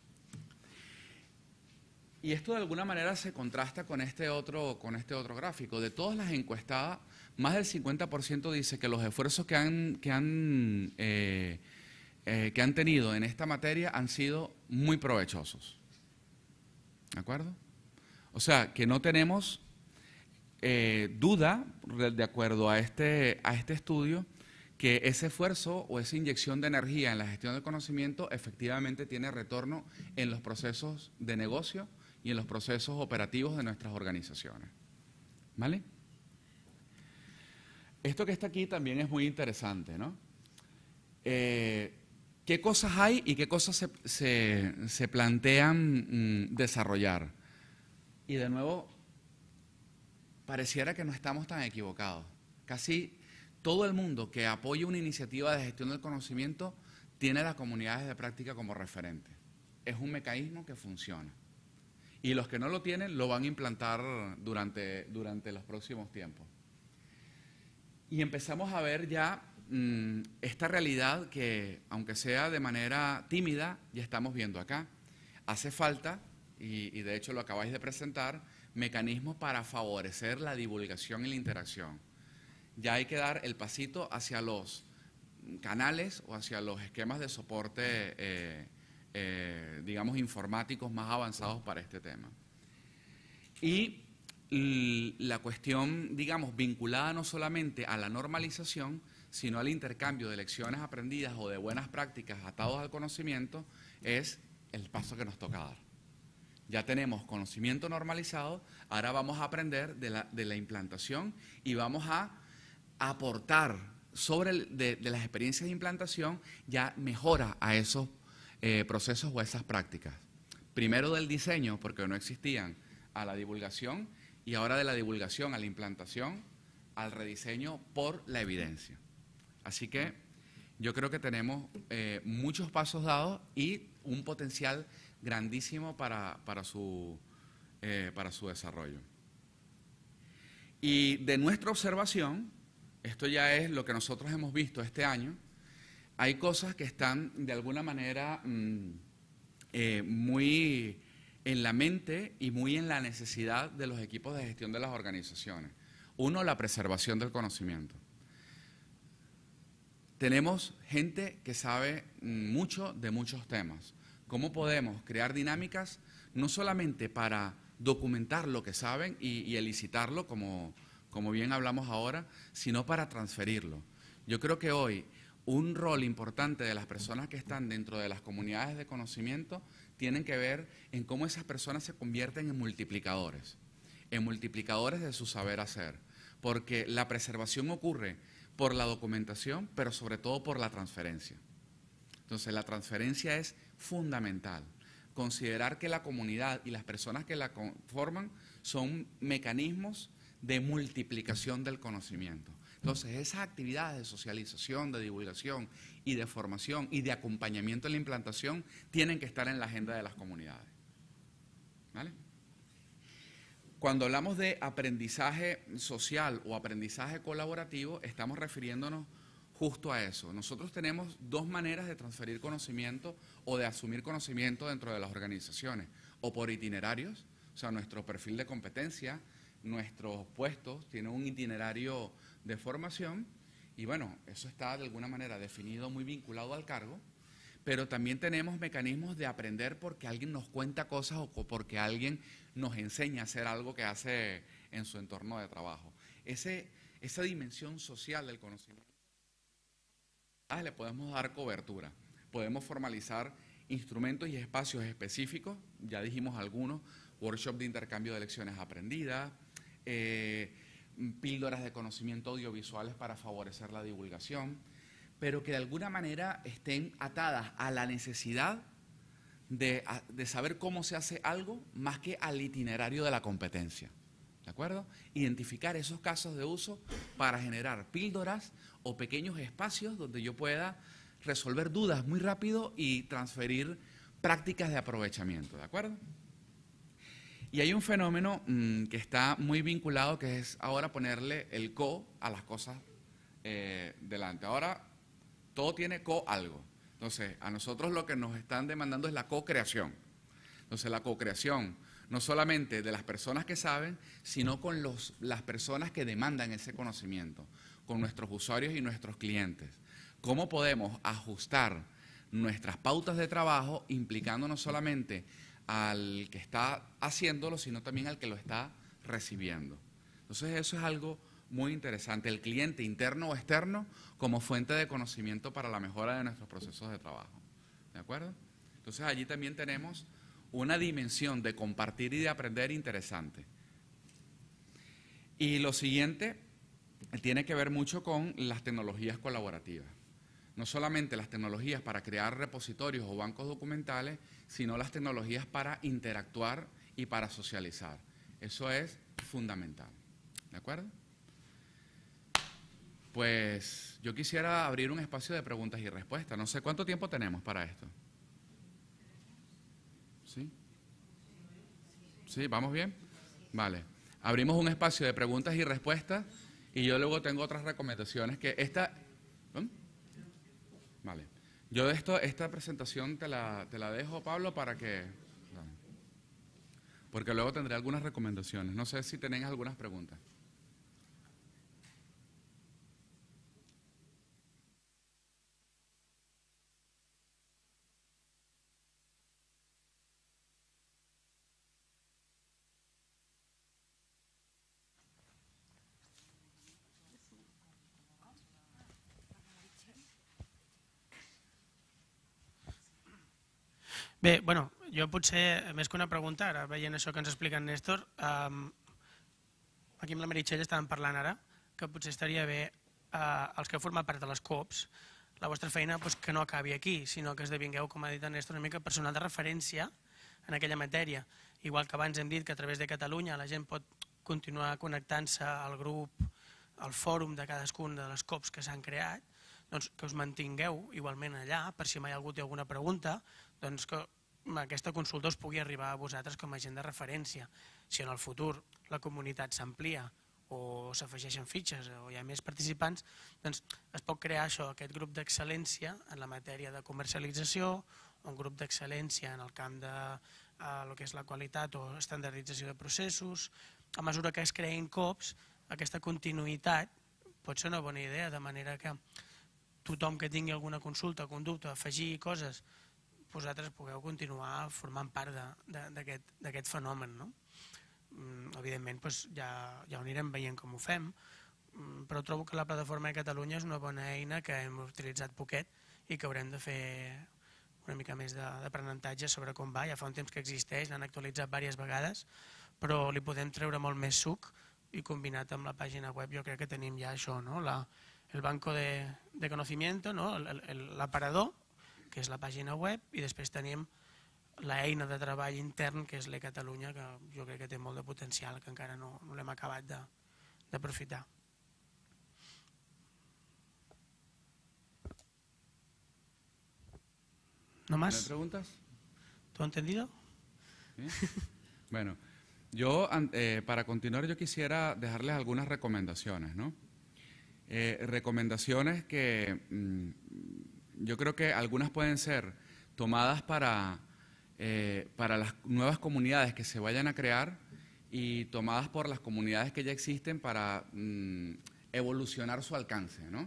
Y esto de alguna manera se contrasta con este otro, con este otro gráfico. De todas las encuestadas, más del cincuenta por ciento dice que los esfuerzos que han, que han, eh, eh, que han tenido en esta materia han sido muy provechosos. ¿De acuerdo? O sea, que no tenemos eh, duda, de acuerdo a este, a este estudio, que ese esfuerzo o esa inyección de energía en la gestión del conocimiento efectivamente tiene retorno en los procesos de negocio y en los procesos operativos de nuestras organizaciones. ¿Vale? Esto que está aquí también es muy interesante, ¿no? Eh, ¿Qué cosas hay y qué cosas se, se, se plantean mmm, desarrollar? Y de nuevo, pareciera que no estamos tan equivocados. Casi todo el mundo que apoya una iniciativa de gestión del conocimiento tiene las comunidades de práctica como referente. Es un mecanismo que funciona. Y los que no lo tienen lo van a implantar durante, durante los próximos tiempos. Y empezamos a ver ya mmm, esta realidad que, aunque sea de manera tímida, ya estamos viendo acá. Hace falta, y, y de hecho lo acabáis de presentar, mecanismos para favorecer la divulgación y la interacción. Ya hay que dar el pasito hacia los canales o hacia los esquemas de soporte, eh, eh, digamos, informáticos más avanzados para este tema. Y la cuestión, digamos, vinculada no solamente a la normalización, sino al intercambio de lecciones aprendidas o de buenas prácticas atados al conocimiento, es el paso que nos toca dar. Ya tenemos conocimiento normalizado, ahora vamos a aprender de la, de la implantación y vamos a aportar sobre el, de, de las experiencias de implantación ya mejora a esos eh, procesos o a esas prácticas. Primero del diseño, porque no existían, a la divulgación, y ahora de la divulgación a la implantación, al rediseño por la evidencia. Así que yo creo que tenemos eh, muchos pasos dados y un potencial grandísimo para, para, su, eh, para su desarrollo. Y de nuestra observación, esto ya es lo que nosotros hemos visto este año, hay cosas que están de alguna manera mmm, eh, muy en la mente y muy en la necesidad de los equipos de gestión de las organizaciones. Uno, la preservación del conocimiento. Tenemos gente que sabe mucho de muchos temas. ¿Cómo podemos crear dinámicas no solamente para documentar lo que saben y, y elicitarlo, como, como bien hablamos ahora, sino para transferirlo? Yo creo que hoy un rol importante de las personas que están dentro de las comunidades de conocimiento tienen que ver en cómo esas personas se convierten en multiplicadores, en multiplicadores de su saber hacer, porque la preservación ocurre por la documentación, pero sobre todo por la transferencia. Entonces, la transferencia es fundamental. Considerar que la comunidad y las personas que la conforman son mecanismos de multiplicación del conocimiento. Entonces, esas actividades de socialización, de divulgación y de formación y de acompañamiento en la implantación tienen que estar en la agenda de las comunidades. ¿Vale? Cuando hablamos de aprendizaje social o aprendizaje colaborativo, estamos refiriéndonos justo a eso. Nosotros tenemos dos maneras de transferir conocimiento o de asumir conocimiento dentro de las organizaciones, o por itinerarios, o sea, nuestro perfil de competencia, nuestros puestos tienen un itinerario de formación y bueno, eso está de alguna manera definido, muy vinculado al cargo, pero también tenemos mecanismos de aprender porque alguien nos cuenta cosas o porque alguien nos enseña a hacer algo que hace en su entorno de trabajo. Ese, esa dimensión social del conocimiento le podemos dar cobertura, podemos formalizar instrumentos y espacios específicos, ya dijimos algunos, workshop de intercambio de lecciones aprendidas, eh, píldoras de conocimiento audiovisuales para favorecer la divulgación, pero que de alguna manera estén atadas a la necesidad de, de saber cómo se hace algo más que al itinerario de la competencia. ¿De acuerdo? Identificar esos casos de uso para generar píldoras o pequeños espacios donde yo pueda resolver dudas muy rápido y transferir prácticas de aprovechamiento. ¿De acuerdo? Y hay un fenómeno mmm, que está muy vinculado, que es ahora ponerle el co a las cosas eh, delante. Ahora todo tiene co algo. Entonces, a nosotros lo que nos están demandando es la co-creación. Entonces, la co-creación no solamente de las personas que saben, sino con los, las personas que demandan ese conocimiento, con nuestros usuarios y nuestros clientes. ¿Cómo podemos ajustar nuestras pautas de trabajo implicando no solamente al que está haciéndolo, sino también al que lo está recibiendo? Entonces, eso es algo muy interesante, el cliente interno o externo como fuente de conocimiento para la mejora de nuestros procesos de trabajo. ¿De acuerdo? Entonces, allí también tenemos una dimensión de compartir y de aprender interesante. Y lo siguiente tiene que ver mucho con las tecnologías colaborativas. No solamente las tecnologías para crear repositorios o bancos documentales, sino las tecnologías para interactuar y para socializar. Eso es fundamental. ¿De acuerdo? Pues yo quisiera abrir un espacio de preguntas y respuestas. No sé cuánto tiempo tenemos para esto. ¿Sí? ¿Sí? ¿Vamos bien? Vale. Abrimos un espacio de preguntas y respuestas Y yo luego tengo otras recomendaciones que esta... ¿Mm? Vale. Yo de esto, esta presentación te la, te la dejo, Pablo, para que... Porque luego tendré algunas recomendaciones. No sé si tenéis algunas preguntas. Bé, bueno, jo potser, més que una pregunta, ara veient això que ens explica en Néstor, um, aquí amb la Meritxell estàvem parlant ara, que potser estaria bé uh, els que formen part de les COPs, la vostra feina pues, que no acabi aquí, sinó que esdevingueu, com ha dit en Néstor, una mica personal de referència en aquella matèria. Igual que abans hem dit que a través de Catalunya la gent pot continuar connectant-se al grup, al fòrum de cadascun de les COPs que s'han creat, doncs que us mantingueu igualment allà, per si mai algú té alguna pregunta, doncs que aquesta consulta us pugui arribar a vosaltres com a gent de referència. Si en el futur la comunitat s'amplia o s'afegeixen fitxes o hi ha més participants, doncs es pot crear això, aquest grup d'excel·lència en la matèria de comercialització, un grup d'excel·lència en el camp de eh, lo que és la qualitat o estandardització de processos. A mesura que es creïn COPs, aquesta continuïtat pot ser una bona idea, de manera que tothom que tingui alguna consulta, conducta, afegir coses, vosaltres pugueu continuar formant part d'aquest fenomen. No? Evidentment, doncs ja, ja ho anirem veient com ho fem, però trobo que la plataforma de Catalunya és una bona eina que hem utilitzat poquet i que haurem de fer una mica més d'aprenentatge sobre com va. Ja fa un temps que existeix, l'han actualitzat diverses vegades, però li podem treure molt més suc i combinat amb la pàgina web jo crec que tenim ja això, no? la, el banco de, de conocimiento, no? l'aparador, que és la pàgina web, i després tenim l'eina de treball intern, que és l'eCatalunya, que jo crec que té molt de potencial, que encara no, no l'hem acabat d'aprofitar. ¿No más? ¿Me preguntas? ¿Todo entendido? ¿Sí? Bueno, yo eh, para continuar yo quisiera dejarles algunas recomendaciones, ¿no? Eh, recomendaciones que mmm, yo creo que algunas pueden ser tomadas para, eh, para las nuevas comunidades que se vayan a crear y tomadas por las comunidades que ya existen para mmm, evolucionar su alcance, ¿no?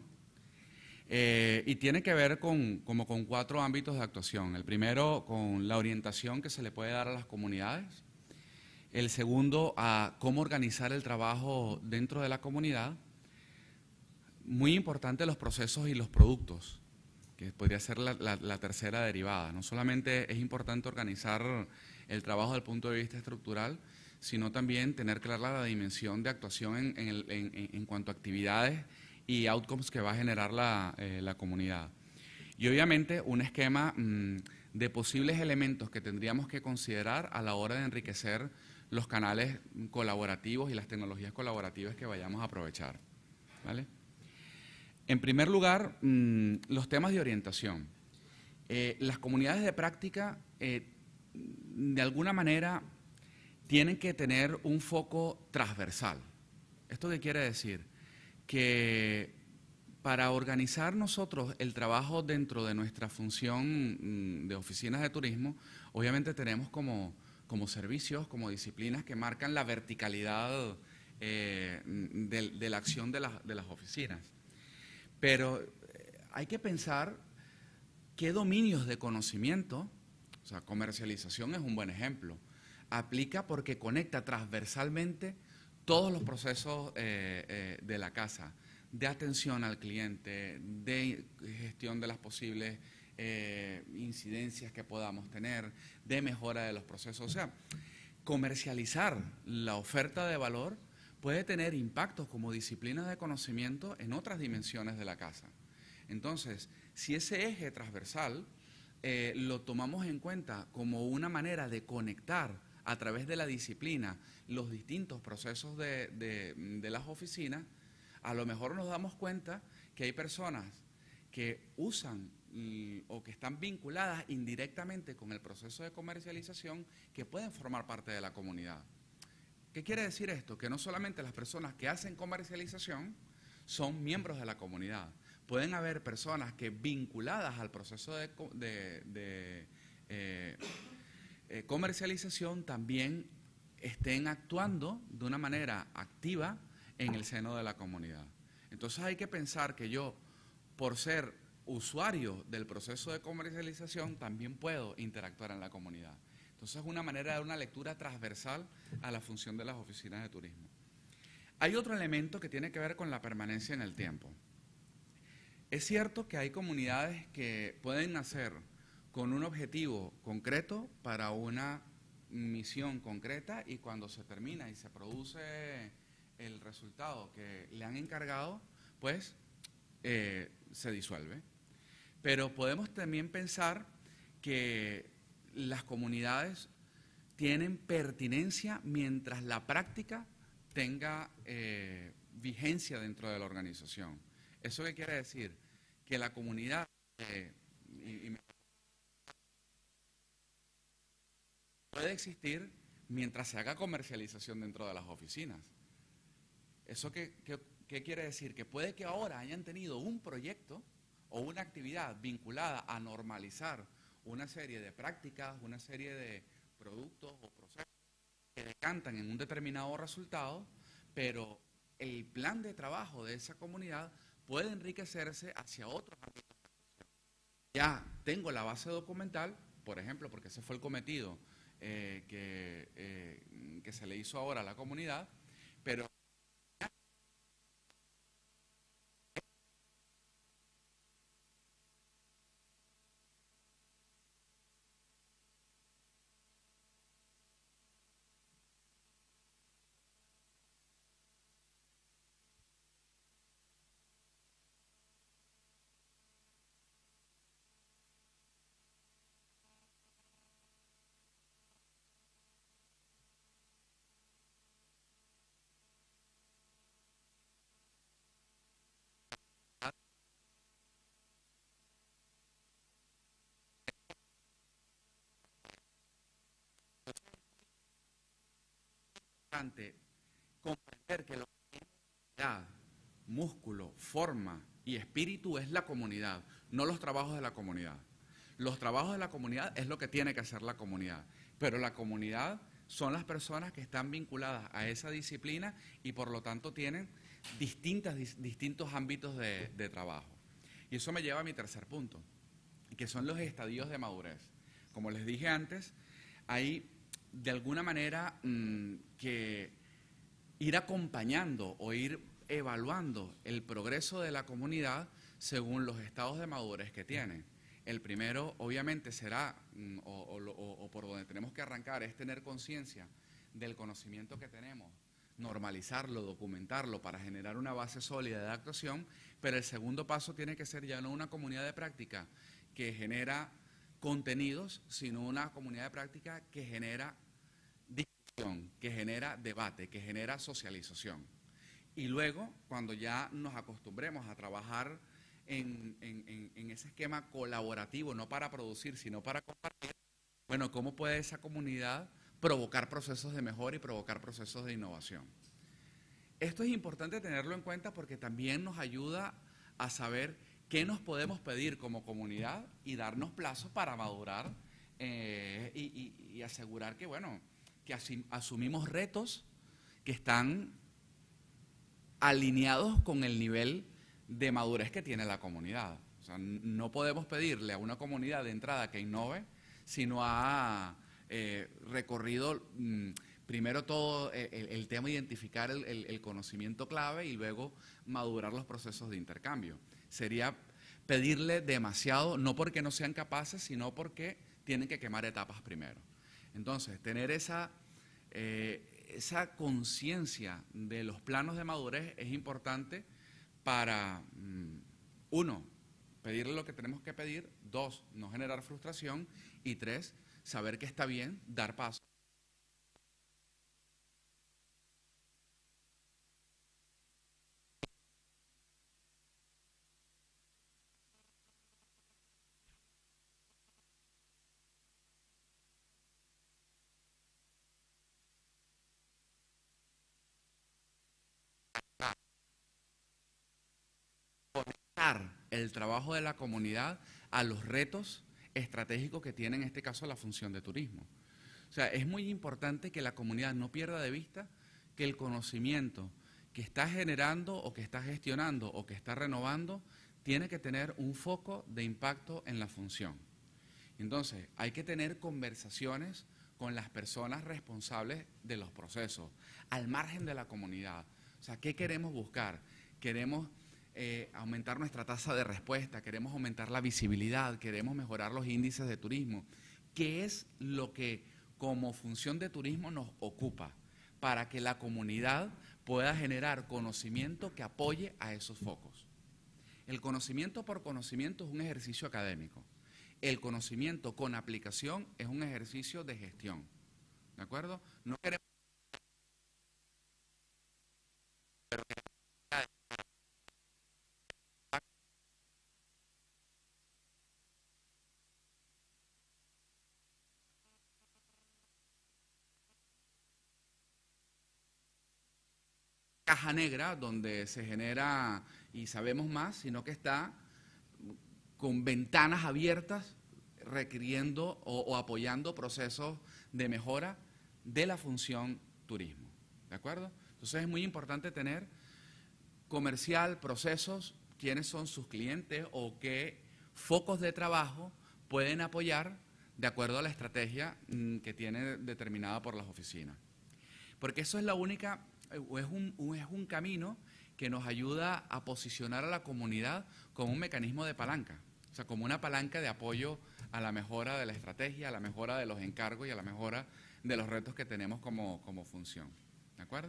Eh, y tiene que ver con, como con cuatro ámbitos de actuación. El primero, con la orientación que se le puede dar a las comunidades. El segundo, a cómo organizar el trabajo dentro de la comunidad. Muy importante los procesos y los productos, que podría ser la, la, la tercera derivada. No solamente es importante organizar el trabajo desde el punto de vista estructural, sino también tener clara la dimensión de actuación en, en, el, en, en cuanto a actividades y outcomes que va a generar la, eh, la comunidad. Y obviamente un esquema mmm, de posibles elementos que tendríamos que considerar a la hora de enriquecer los canales colaborativos y las tecnologías colaborativas que vayamos a aprovechar, ¿vale? En primer lugar, mmm, los temas de orientación. Eh, las comunidades de práctica, eh, de alguna manera, tienen que tener un foco transversal. ¿Esto qué quiere decir? Que para organizar nosotros el trabajo dentro de nuestra función de oficinas de turismo, obviamente tenemos como, como servicios, como disciplinas que marcan la verticalidad eh, de, de la acción de, la, de las oficinas. Pero hay que pensar qué dominios de conocimiento, o sea, comercialización es un buen ejemplo, aplica porque conecta transversalmente todos los procesos eh, eh, de la casa, de atención al cliente, de gestión de las posibles eh, incidencias que podamos tener, de mejora de los procesos. O sea, comercializar la oferta de valor puede tener impactos como disciplinas de conocimiento en otras dimensiones de la casa. Entonces, si ese eje transversal eh, lo tomamos en cuenta como una manera de conectar a través de la disciplina los distintos procesos de, de, de las oficinas, a lo mejor nos damos cuenta que hay personas que usan y, o que están vinculadas indirectamente con el proceso de comercialización que pueden formar parte de la comunidad. ¿Qué quiere decir esto? Que no solamente las personas que hacen comercialización son miembros de la comunidad. Pueden haber personas que vinculadas al proceso de, de, de eh, eh, comercialización también estén actuando de una manera activa en el seno de la comunidad. Entonces hay que pensar que yo, por ser usuario del proceso de comercialización, también puedo interactuar en la comunidad. Entonces es una manera de dar una lectura transversal a la función de las oficinas de turismo. Hay otro elemento que tiene que ver con la permanencia en el tiempo. Es cierto que hay comunidades que pueden nacer con un objetivo concreto para una misión concreta y cuando se termina y se produce el resultado que le han encargado, pues eh, se disuelve. Pero podemos también pensar que las comunidades tienen pertinencia mientras la práctica tenga eh, vigencia dentro de la organización. ¿Eso qué quiere decir? Que la comunidad eh, y, y puede existir mientras se haga comercialización dentro de las oficinas. ¿Eso qué, qué, qué quiere decir? Que puede que ahora hayan tenido un proyecto o una actividad vinculada a normalizar una serie de prácticas, una serie de productos o procesos que decantan en un determinado resultado, pero el plan de trabajo de esa comunidad puede enriquecerse hacia otros ámbitos. Ya tengo la base documental, por ejemplo, porque ese fue el cometido eh, que, eh, que se le hizo ahora a la comunidad, pero importante comprender que lo que es músculo, forma y espíritu es la comunidad, no los trabajos de la comunidad. Los trabajos de la comunidad es lo que tiene que hacer la comunidad, pero la comunidad son las personas que están vinculadas a esa disciplina y por lo tanto tienen distintas, distintos ámbitos de, de trabajo. Y eso me lleva a mi tercer punto, que son los estadios de madurez. Como les dije antes, hay de alguna manera mmm, que ir acompañando o ir evaluando el progreso de la comunidad según los estados de madurez que tiene. El primero, obviamente, será, o, o, o, o por donde tenemos que arrancar, es tener conciencia del conocimiento que tenemos, normalizarlo, documentarlo para generar una base sólida de actuación, pero el segundo paso tiene que ser ya no una comunidad de práctica que genera contenidos, sino una comunidad de práctica que genera discusión, que genera debate, que genera socialización. Y luego, cuando ya nos acostumbremos a trabajar en, en, en ese esquema colaborativo, no para producir, sino para compartir, bueno, ¿cómo puede esa comunidad provocar procesos de mejora y provocar procesos de innovación? Esto es importante tenerlo en cuenta porque también nos ayuda a saber qué nos podemos pedir como comunidad y darnos plazos para madurar eh, y, y, y asegurar que, bueno, que asumimos retos que están alineados con el nivel de madurez que tiene la comunidad. O sea, no podemos pedirle a una comunidad de entrada que innove si no ha eh, recorrido mmm, primero todo el, el tema de identificar el, el, el conocimiento clave y luego madurar los procesos de intercambio. Sería pedirle demasiado, no porque no sean capaces, sino porque tienen que quemar etapas primero. Entonces, tener esa, eh, esa conciencia de los planos de madurez es importante para, mm, uno, pedirle lo que tenemos que pedir, dos, no generar frustración y tres, saber que está bien dar paso. el trabajo de la comunidad a los retos estratégicos que tiene en este caso la función de turismo. O sea, es muy importante que la comunidad no pierda de vista que el conocimiento que está generando o que está gestionando o que está renovando tiene que tener un foco de impacto en la función. Entonces, hay que tener conversaciones con las personas responsables de los procesos, al margen de la comunidad. O sea, ¿qué queremos buscar? Queremos eh, aumentar nuestra tasa de respuesta, queremos aumentar la visibilidad, queremos mejorar los índices de turismo. ¿Qué es lo que como función de turismo nos ocupa para que la comunidad pueda generar conocimiento que apoye a esos focos? El conocimiento por conocimiento es un ejercicio académico. El conocimiento con aplicación es un ejercicio de gestión. ¿De acuerdo? No queremos... caja negra donde se genera y sabemos más, sino que está con ventanas abiertas requiriendo o, o apoyando procesos de mejora de la función turismo. ¿De acuerdo? Entonces es muy importante tener comercial, procesos, quiénes son sus clientes o qué focos de trabajo pueden apoyar de acuerdo a la estrategia que tiene determinada por las oficinas. Porque eso es la única, es un, es un camino que nos ayuda a posicionar a la comunidad como un mecanismo de palanca, o sea, como una palanca de apoyo a la mejora de la estrategia, a la mejora de los encargos y a la mejora de los retos que tenemos como, como función. ¿De acuerdo?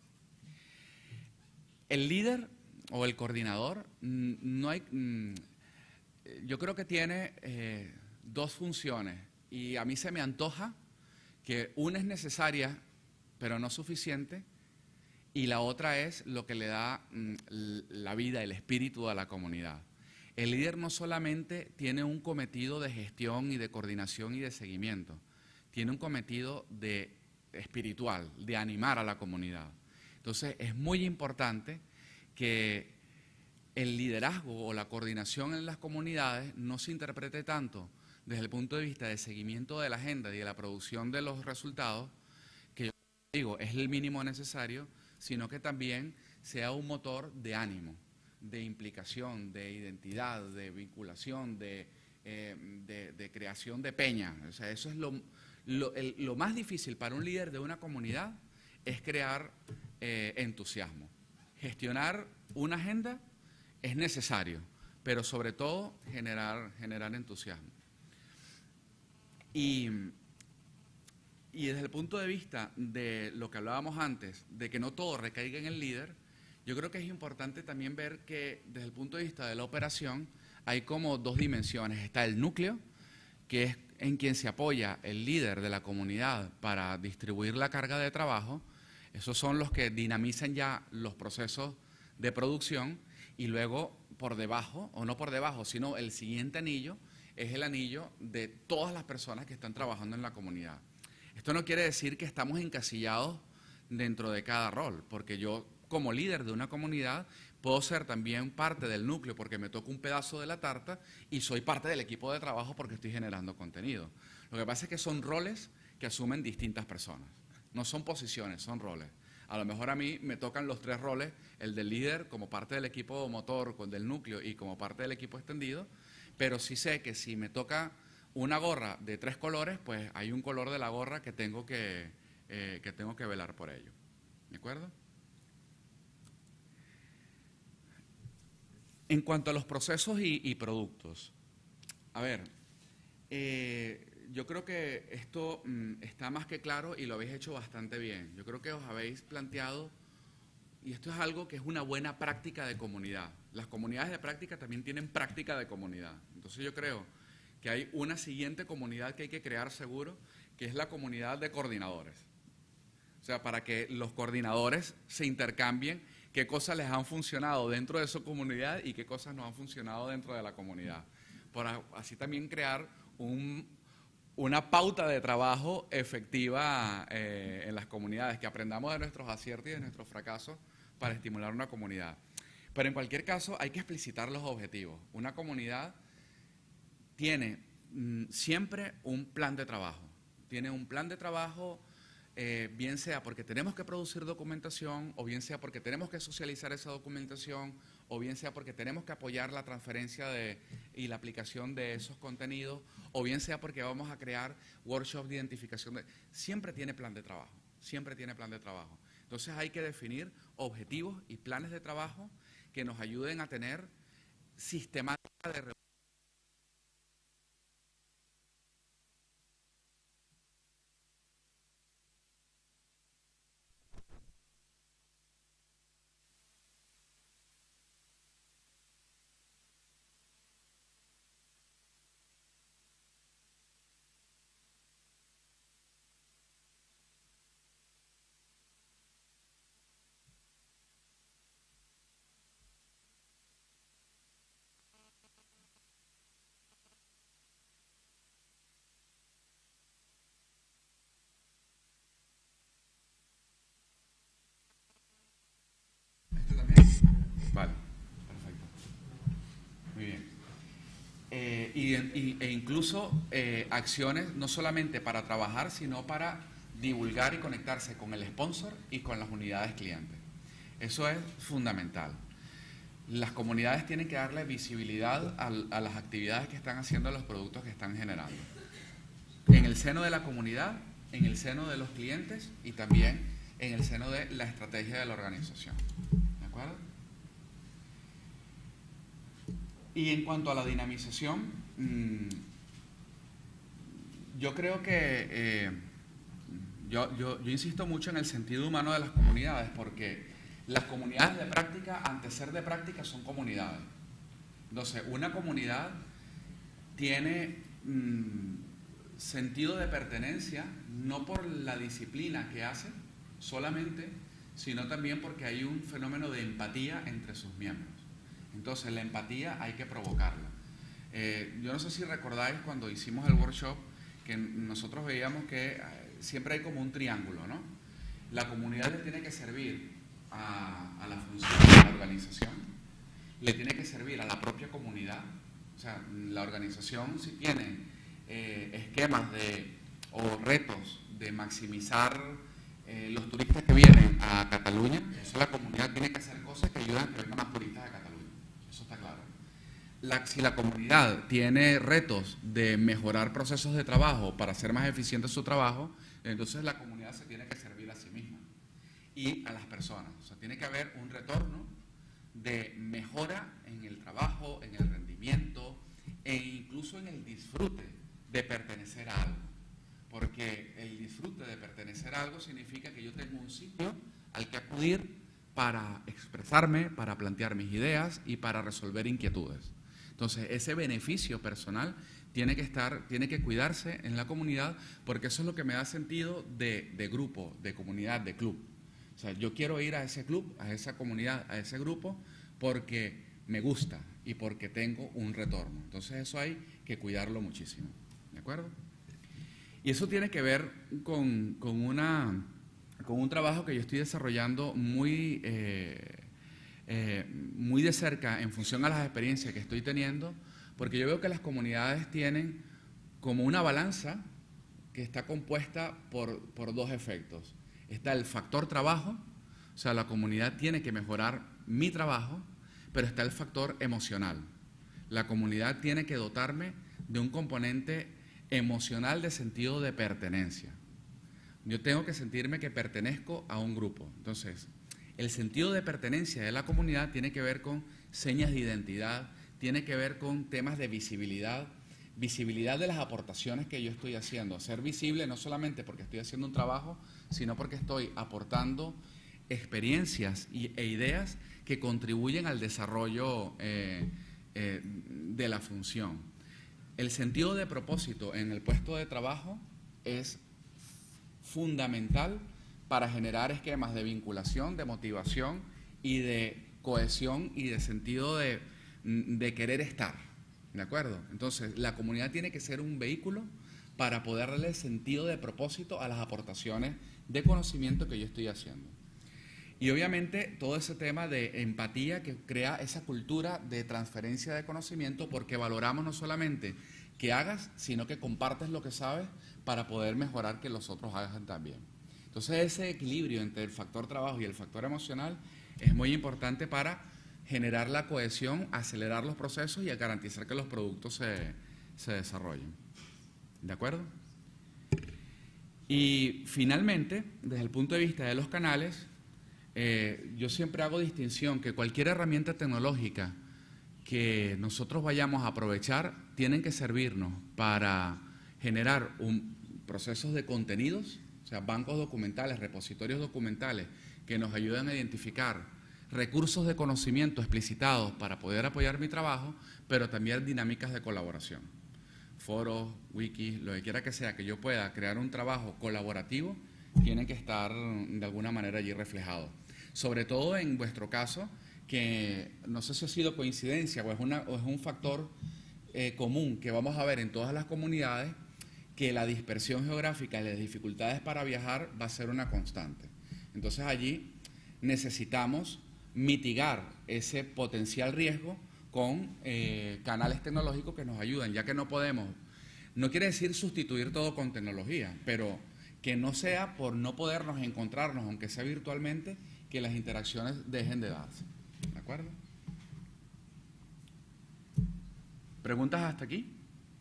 El líder o el coordinador, no hay, yo creo que tiene eh, dos funciones y a mí se me antoja que una es necesaria pero no suficiente y la otra es lo que le da mm, la vida, el espíritu a la comunidad. El líder no solamente tiene un cometido de gestión y de coordinación y de seguimiento, tiene un cometido de espiritual, de animar a la comunidad. Entonces es muy importante que el liderazgo o la coordinación en las comunidades no se interprete tanto desde el punto de vista de seguimiento de la agenda y de la producción de los resultados, que yo digo es el mínimo necesario, sino que también sea un motor de ánimo, de implicación, de identidad, de vinculación, de, eh, de, de creación de peña. O sea, eso es lo, lo, el, lo más difícil para un líder de una comunidad, es crear eh, entusiasmo. Gestionar una agenda es necesario, pero sobre todo generar, generar entusiasmo. Y, y desde el punto de vista de lo que hablábamos antes, de que no todo recaiga en el líder, yo creo que es importante también ver que desde el punto de vista de la operación hay como dos dimensiones. Está el núcleo, que es en quien se apoya el líder de la comunidad para distribuir la carga de trabajo. Esos son los que dinamizan ya los procesos de producción y luego por debajo, o no por debajo, sino el siguiente anillo es el anillo de todas las personas que están trabajando en la comunidad. Esto no quiere decir que estamos encasillados dentro de cada rol, porque yo como líder de una comunidad puedo ser también parte del núcleo porque me toca un pedazo de la tarta y soy parte del equipo de trabajo porque estoy generando contenido. Lo que pasa es que son roles que asumen distintas personas. No son posiciones, son roles. A lo mejor a mí me tocan los tres roles, el del líder como parte del equipo motor, con del núcleo y como parte del equipo extendido, pero sí sé que si me toca una gorra de tres colores, pues hay un color de la gorra que tengo que, eh, que, tengo que velar por ello. ¿De acuerdo? En cuanto a los procesos y, y productos, a ver, eh, yo creo que esto mm, está más que claro y lo habéis hecho bastante bien. Yo creo que os habéis planteado, y esto es algo que es una buena práctica de comunidad. Las comunidades de práctica también tienen práctica de comunidad. Entonces yo creo que hay una siguiente comunidad que hay que crear seguro, que es la comunidad de coordinadores. O sea, para que los coordinadores se intercambien qué cosas les han funcionado dentro de su comunidad y qué cosas no han funcionado dentro de la comunidad. Para así también crear un, una pauta de trabajo efectiva eh, en las comunidades, que aprendamos de nuestros aciertos y de nuestros fracasos para estimular una comunidad. Pero en cualquier caso hay que explicitar los objetivos. Una comunidad tiene mm, siempre un plan de trabajo. Tiene un plan de trabajo, eh, bien sea porque tenemos que producir documentación, o bien sea porque tenemos que socializar esa documentación, o bien sea porque tenemos que apoyar la transferencia de, y la aplicación de esos contenidos, o bien sea porque vamos a crear workshops de identificación. De, siempre tiene plan de trabajo, siempre tiene plan de trabajo. Entonces hay que definir objetivos y planes de trabajo que nos ayuden a tener sistemática de Vale, perfecto. Muy bien. Eh, y, y, e incluso eh, acciones no solamente para trabajar, sino para divulgar y conectarse con el sponsor y con las unidades clientes. Eso es fundamental. Las comunidades tienen que darle visibilidad a, a las actividades que están haciendo, los productos que están generando. En el seno de la comunidad, en el seno de los clientes y también en el seno de la estrategia de la organización. ¿De acuerdo? Y en cuanto a la dinamización, mmm, yo creo que eh, yo, yo, yo insisto mucho en el sentido humano de las comunidades, porque las comunidades de práctica, antes de ser de práctica, son comunidades. Entonces, una comunidad tiene mmm, sentido de pertenencia, no por la disciplina que hace solamente, sino también porque hay un fenómeno de empatía entre sus miembros. Entonces, la empatía hay que provocarla. Eh, yo no sé si recordáis cuando hicimos el workshop que nosotros veíamos que eh, siempre hay como un triángulo, ¿no? La comunidad le tiene que servir a, a la función de la organización, le tiene que servir a la propia comunidad. O sea, la organización, si tiene eh, esquemas de, o retos de maximizar eh, los turistas que vienen a Cataluña, eso la comunidad tiene que hacer cosas que ayudan a que vengan más turistas a Cataluña. Eso está claro. La, si la comunidad tiene retos de mejorar procesos de trabajo para hacer más eficiente su trabajo, entonces la comunidad se tiene que servir a sí misma y a las personas. O sea, tiene que haber un retorno de mejora en el trabajo, en el rendimiento e incluso en el disfrute de pertenecer a algo. Porque el disfrute de pertenecer a algo significa que yo tengo un sitio al que acudir para expresarme, para plantear mis ideas y para resolver inquietudes. Entonces, ese beneficio personal tiene que estar, tiene que cuidarse en la comunidad, porque eso es lo que me da sentido de, de grupo, de comunidad, de club. O sea, yo quiero ir a ese club, a esa comunidad, a ese grupo, porque me gusta y porque tengo un retorno. Entonces, eso hay que cuidarlo muchísimo. ¿De acuerdo? Y eso tiene que ver con, con, una, con un trabajo que yo estoy desarrollando muy, eh, eh, muy de cerca en función a las experiencias que estoy teniendo, porque yo veo que las comunidades tienen como una balanza que está compuesta por, por dos efectos. Está el factor trabajo, o sea, la comunidad tiene que mejorar mi trabajo, pero está el factor emocional. La comunidad tiene que dotarme de un componente emocional de sentido de pertenencia. Yo tengo que sentirme que pertenezco a un grupo. Entonces, el sentido de pertenencia de la comunidad tiene que ver con señas de identidad, tiene que ver con temas de visibilidad, visibilidad de las aportaciones que yo estoy haciendo. Ser visible no solamente porque estoy haciendo un trabajo, sino porque estoy aportando experiencias y, e ideas que contribuyen al desarrollo eh, eh, de la función. El sentido de propósito en el puesto de trabajo es fundamental para generar esquemas de vinculación, de motivación y de cohesión y de sentido de, de querer estar, ¿de acuerdo? Entonces, la comunidad tiene que ser un vehículo para poder darle sentido de propósito a las aportaciones de conocimiento que yo estoy haciendo. Y obviamente todo ese tema de empatía que crea esa cultura de transferencia de conocimiento, porque valoramos no solamente que hagas, sino que compartes lo que sabes para poder mejorar que los otros hagan también. Entonces ese equilibrio entre el factor trabajo y el factor emocional es muy importante para generar la cohesión, acelerar los procesos y garantizar que los productos se, se desarrollen. ¿De acuerdo? Y finalmente, desde el punto de vista de los canales, eh, yo siempre hago distinción que cualquier herramienta tecnológica que nosotros vayamos a aprovechar tienen que servirnos para generar un, procesos de contenidos, o sea, bancos documentales, repositorios documentales que nos ayuden a identificar recursos de conocimiento explicitados para poder apoyar mi trabajo, pero también dinámicas de colaboración. Foros, wikis, lo que quiera que sea, que yo pueda crear un trabajo colaborativo, tienen que estar de alguna manera allí reflejados. Sobre todo en vuestro caso, que no sé si ha sido coincidencia o es, una, o es un factor eh, común que vamos a ver en todas las comunidades, que la dispersión geográfica y las dificultades para viajar va a ser una constante. Entonces allí necesitamos mitigar ese potencial riesgo con eh, canales tecnológicos que nos ayuden, ya que no podemos, no quiere decir sustituir todo con tecnología, pero que no sea por no podernos encontrarnos, aunque sea virtualmente, que las interacciones dejen de darse. ¿De acuerdo? ¿Preguntas hasta aquí?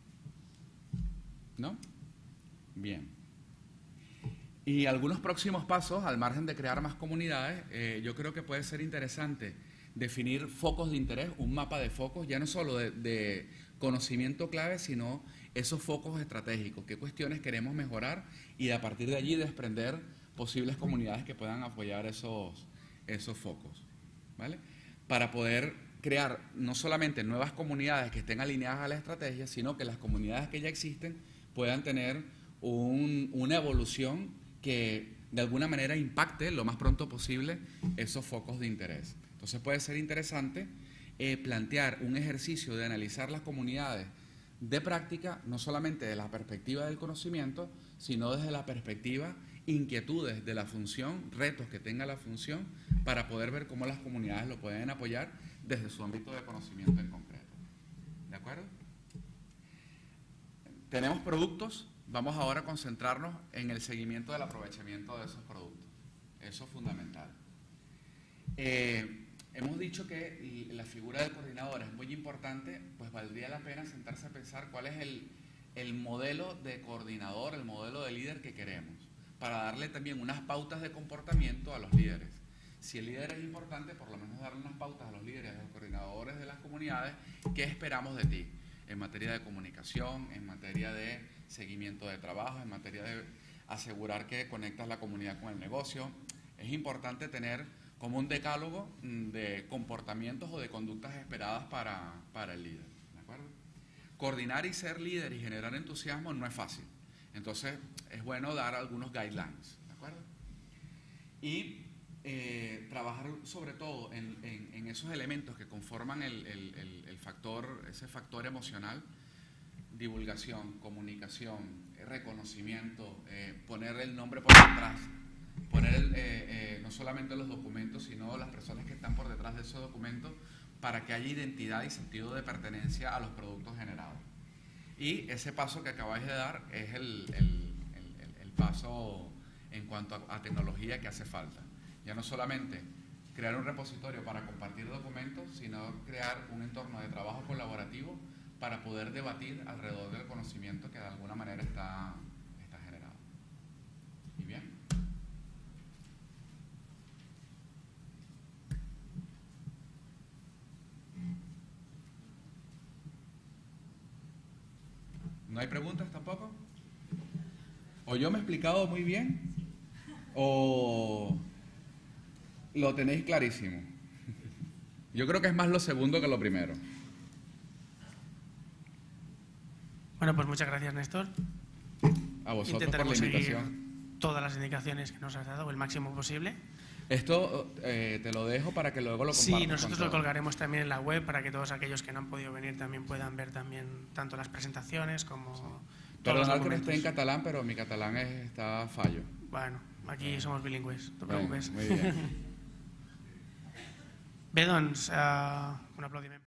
¿No? Bien. Y algunos próximos pasos, al margen de crear más comunidades, eh, yo creo que puede ser interesante definir focos de interés, un mapa de focos, ya no solo de, de conocimiento clave, sino esos focos estratégicos, qué cuestiones queremos mejorar y a partir de allí desprender posibles comunidades que puedan apoyar esos, esos focos, ¿vale? Para poder crear no solamente nuevas comunidades que estén alineadas a la estrategia, sino que las comunidades que ya existen puedan tener un, una evolución que de alguna manera impacte lo más pronto posible esos focos de interés. Entonces puede ser interesante eh, plantear un ejercicio de analizar las comunidades de práctica, no solamente desde la perspectiva del conocimiento, sino desde la perspectiva inquietudes de la función, retos que tenga la función, para poder ver cómo las comunidades lo pueden apoyar desde su ámbito de conocimiento en concreto. ¿De acuerdo? Tenemos productos, vamos ahora a concentrarnos en el seguimiento del aprovechamiento de esos productos. Eso es fundamental. Eh, hemos dicho que la figura del coordinador es muy importante, pues valdría la pena sentarse a pensar cuál es el, el modelo de coordinador, el modelo de líder que queremos, para darle también unas pautas de comportamiento a los líderes. Si el líder es importante, por lo menos darle unas pautas a los líderes, a los coordinadores de las comunidades, qué esperamos de ti en materia de comunicación, en materia de seguimiento de trabajo, en materia de asegurar que conectas la comunidad con el negocio. Es importante tener como un decálogo de comportamientos o de conductas esperadas para, para el líder, ¿de acuerdo? Coordinar y ser líder y generar entusiasmo no es fácil. Entonces, es bueno dar algunos guidelines, ¿de acuerdo? Y eh, trabajar sobre todo en, en, en esos elementos que conforman el, el, el, el factor, ese factor emocional: divulgación, comunicación, reconocimiento, eh, poner el nombre por detrás, poner el, eh, eh, no solamente los documentos, sino las personas que están por detrás de esos documentos, para que haya identidad y sentido de pertenencia a los productos generados. Y ese paso que acabáis de dar es el, el, el, el paso en cuanto a, a tecnología que hace falta. Ya no solamente crear un repositorio para compartir documentos, sino crear un entorno de trabajo colaborativo para poder debatir alrededor del conocimiento que de alguna manera está, está generado. ¿Y bien? ¿No hay preguntas tampoco? ¿O yo me he explicado muy bien? ¿O lo tenéis clarísimo? Yo creo que es más lo segundo que lo primero. Bueno, pues muchas gracias, Néstor. A vosotros Intentaremos por la seguir invitación. todas las indicaciones que nos has dado, el máximo posible. Esto eh, te lo dejo para que luego lo compartas. Sí, nosotros lo colgaremos también en la web para que todos aquellos que no han podido venir también puedan ver también tanto las presentaciones como sí. todos los Perdonad que no documentos. esté en catalán, pero mi catalán es, está a fallo. Bueno, aquí somos bilingües, no te Bueno, preocupes. muy bien. Bé, doncs, eh, un aplaudiment.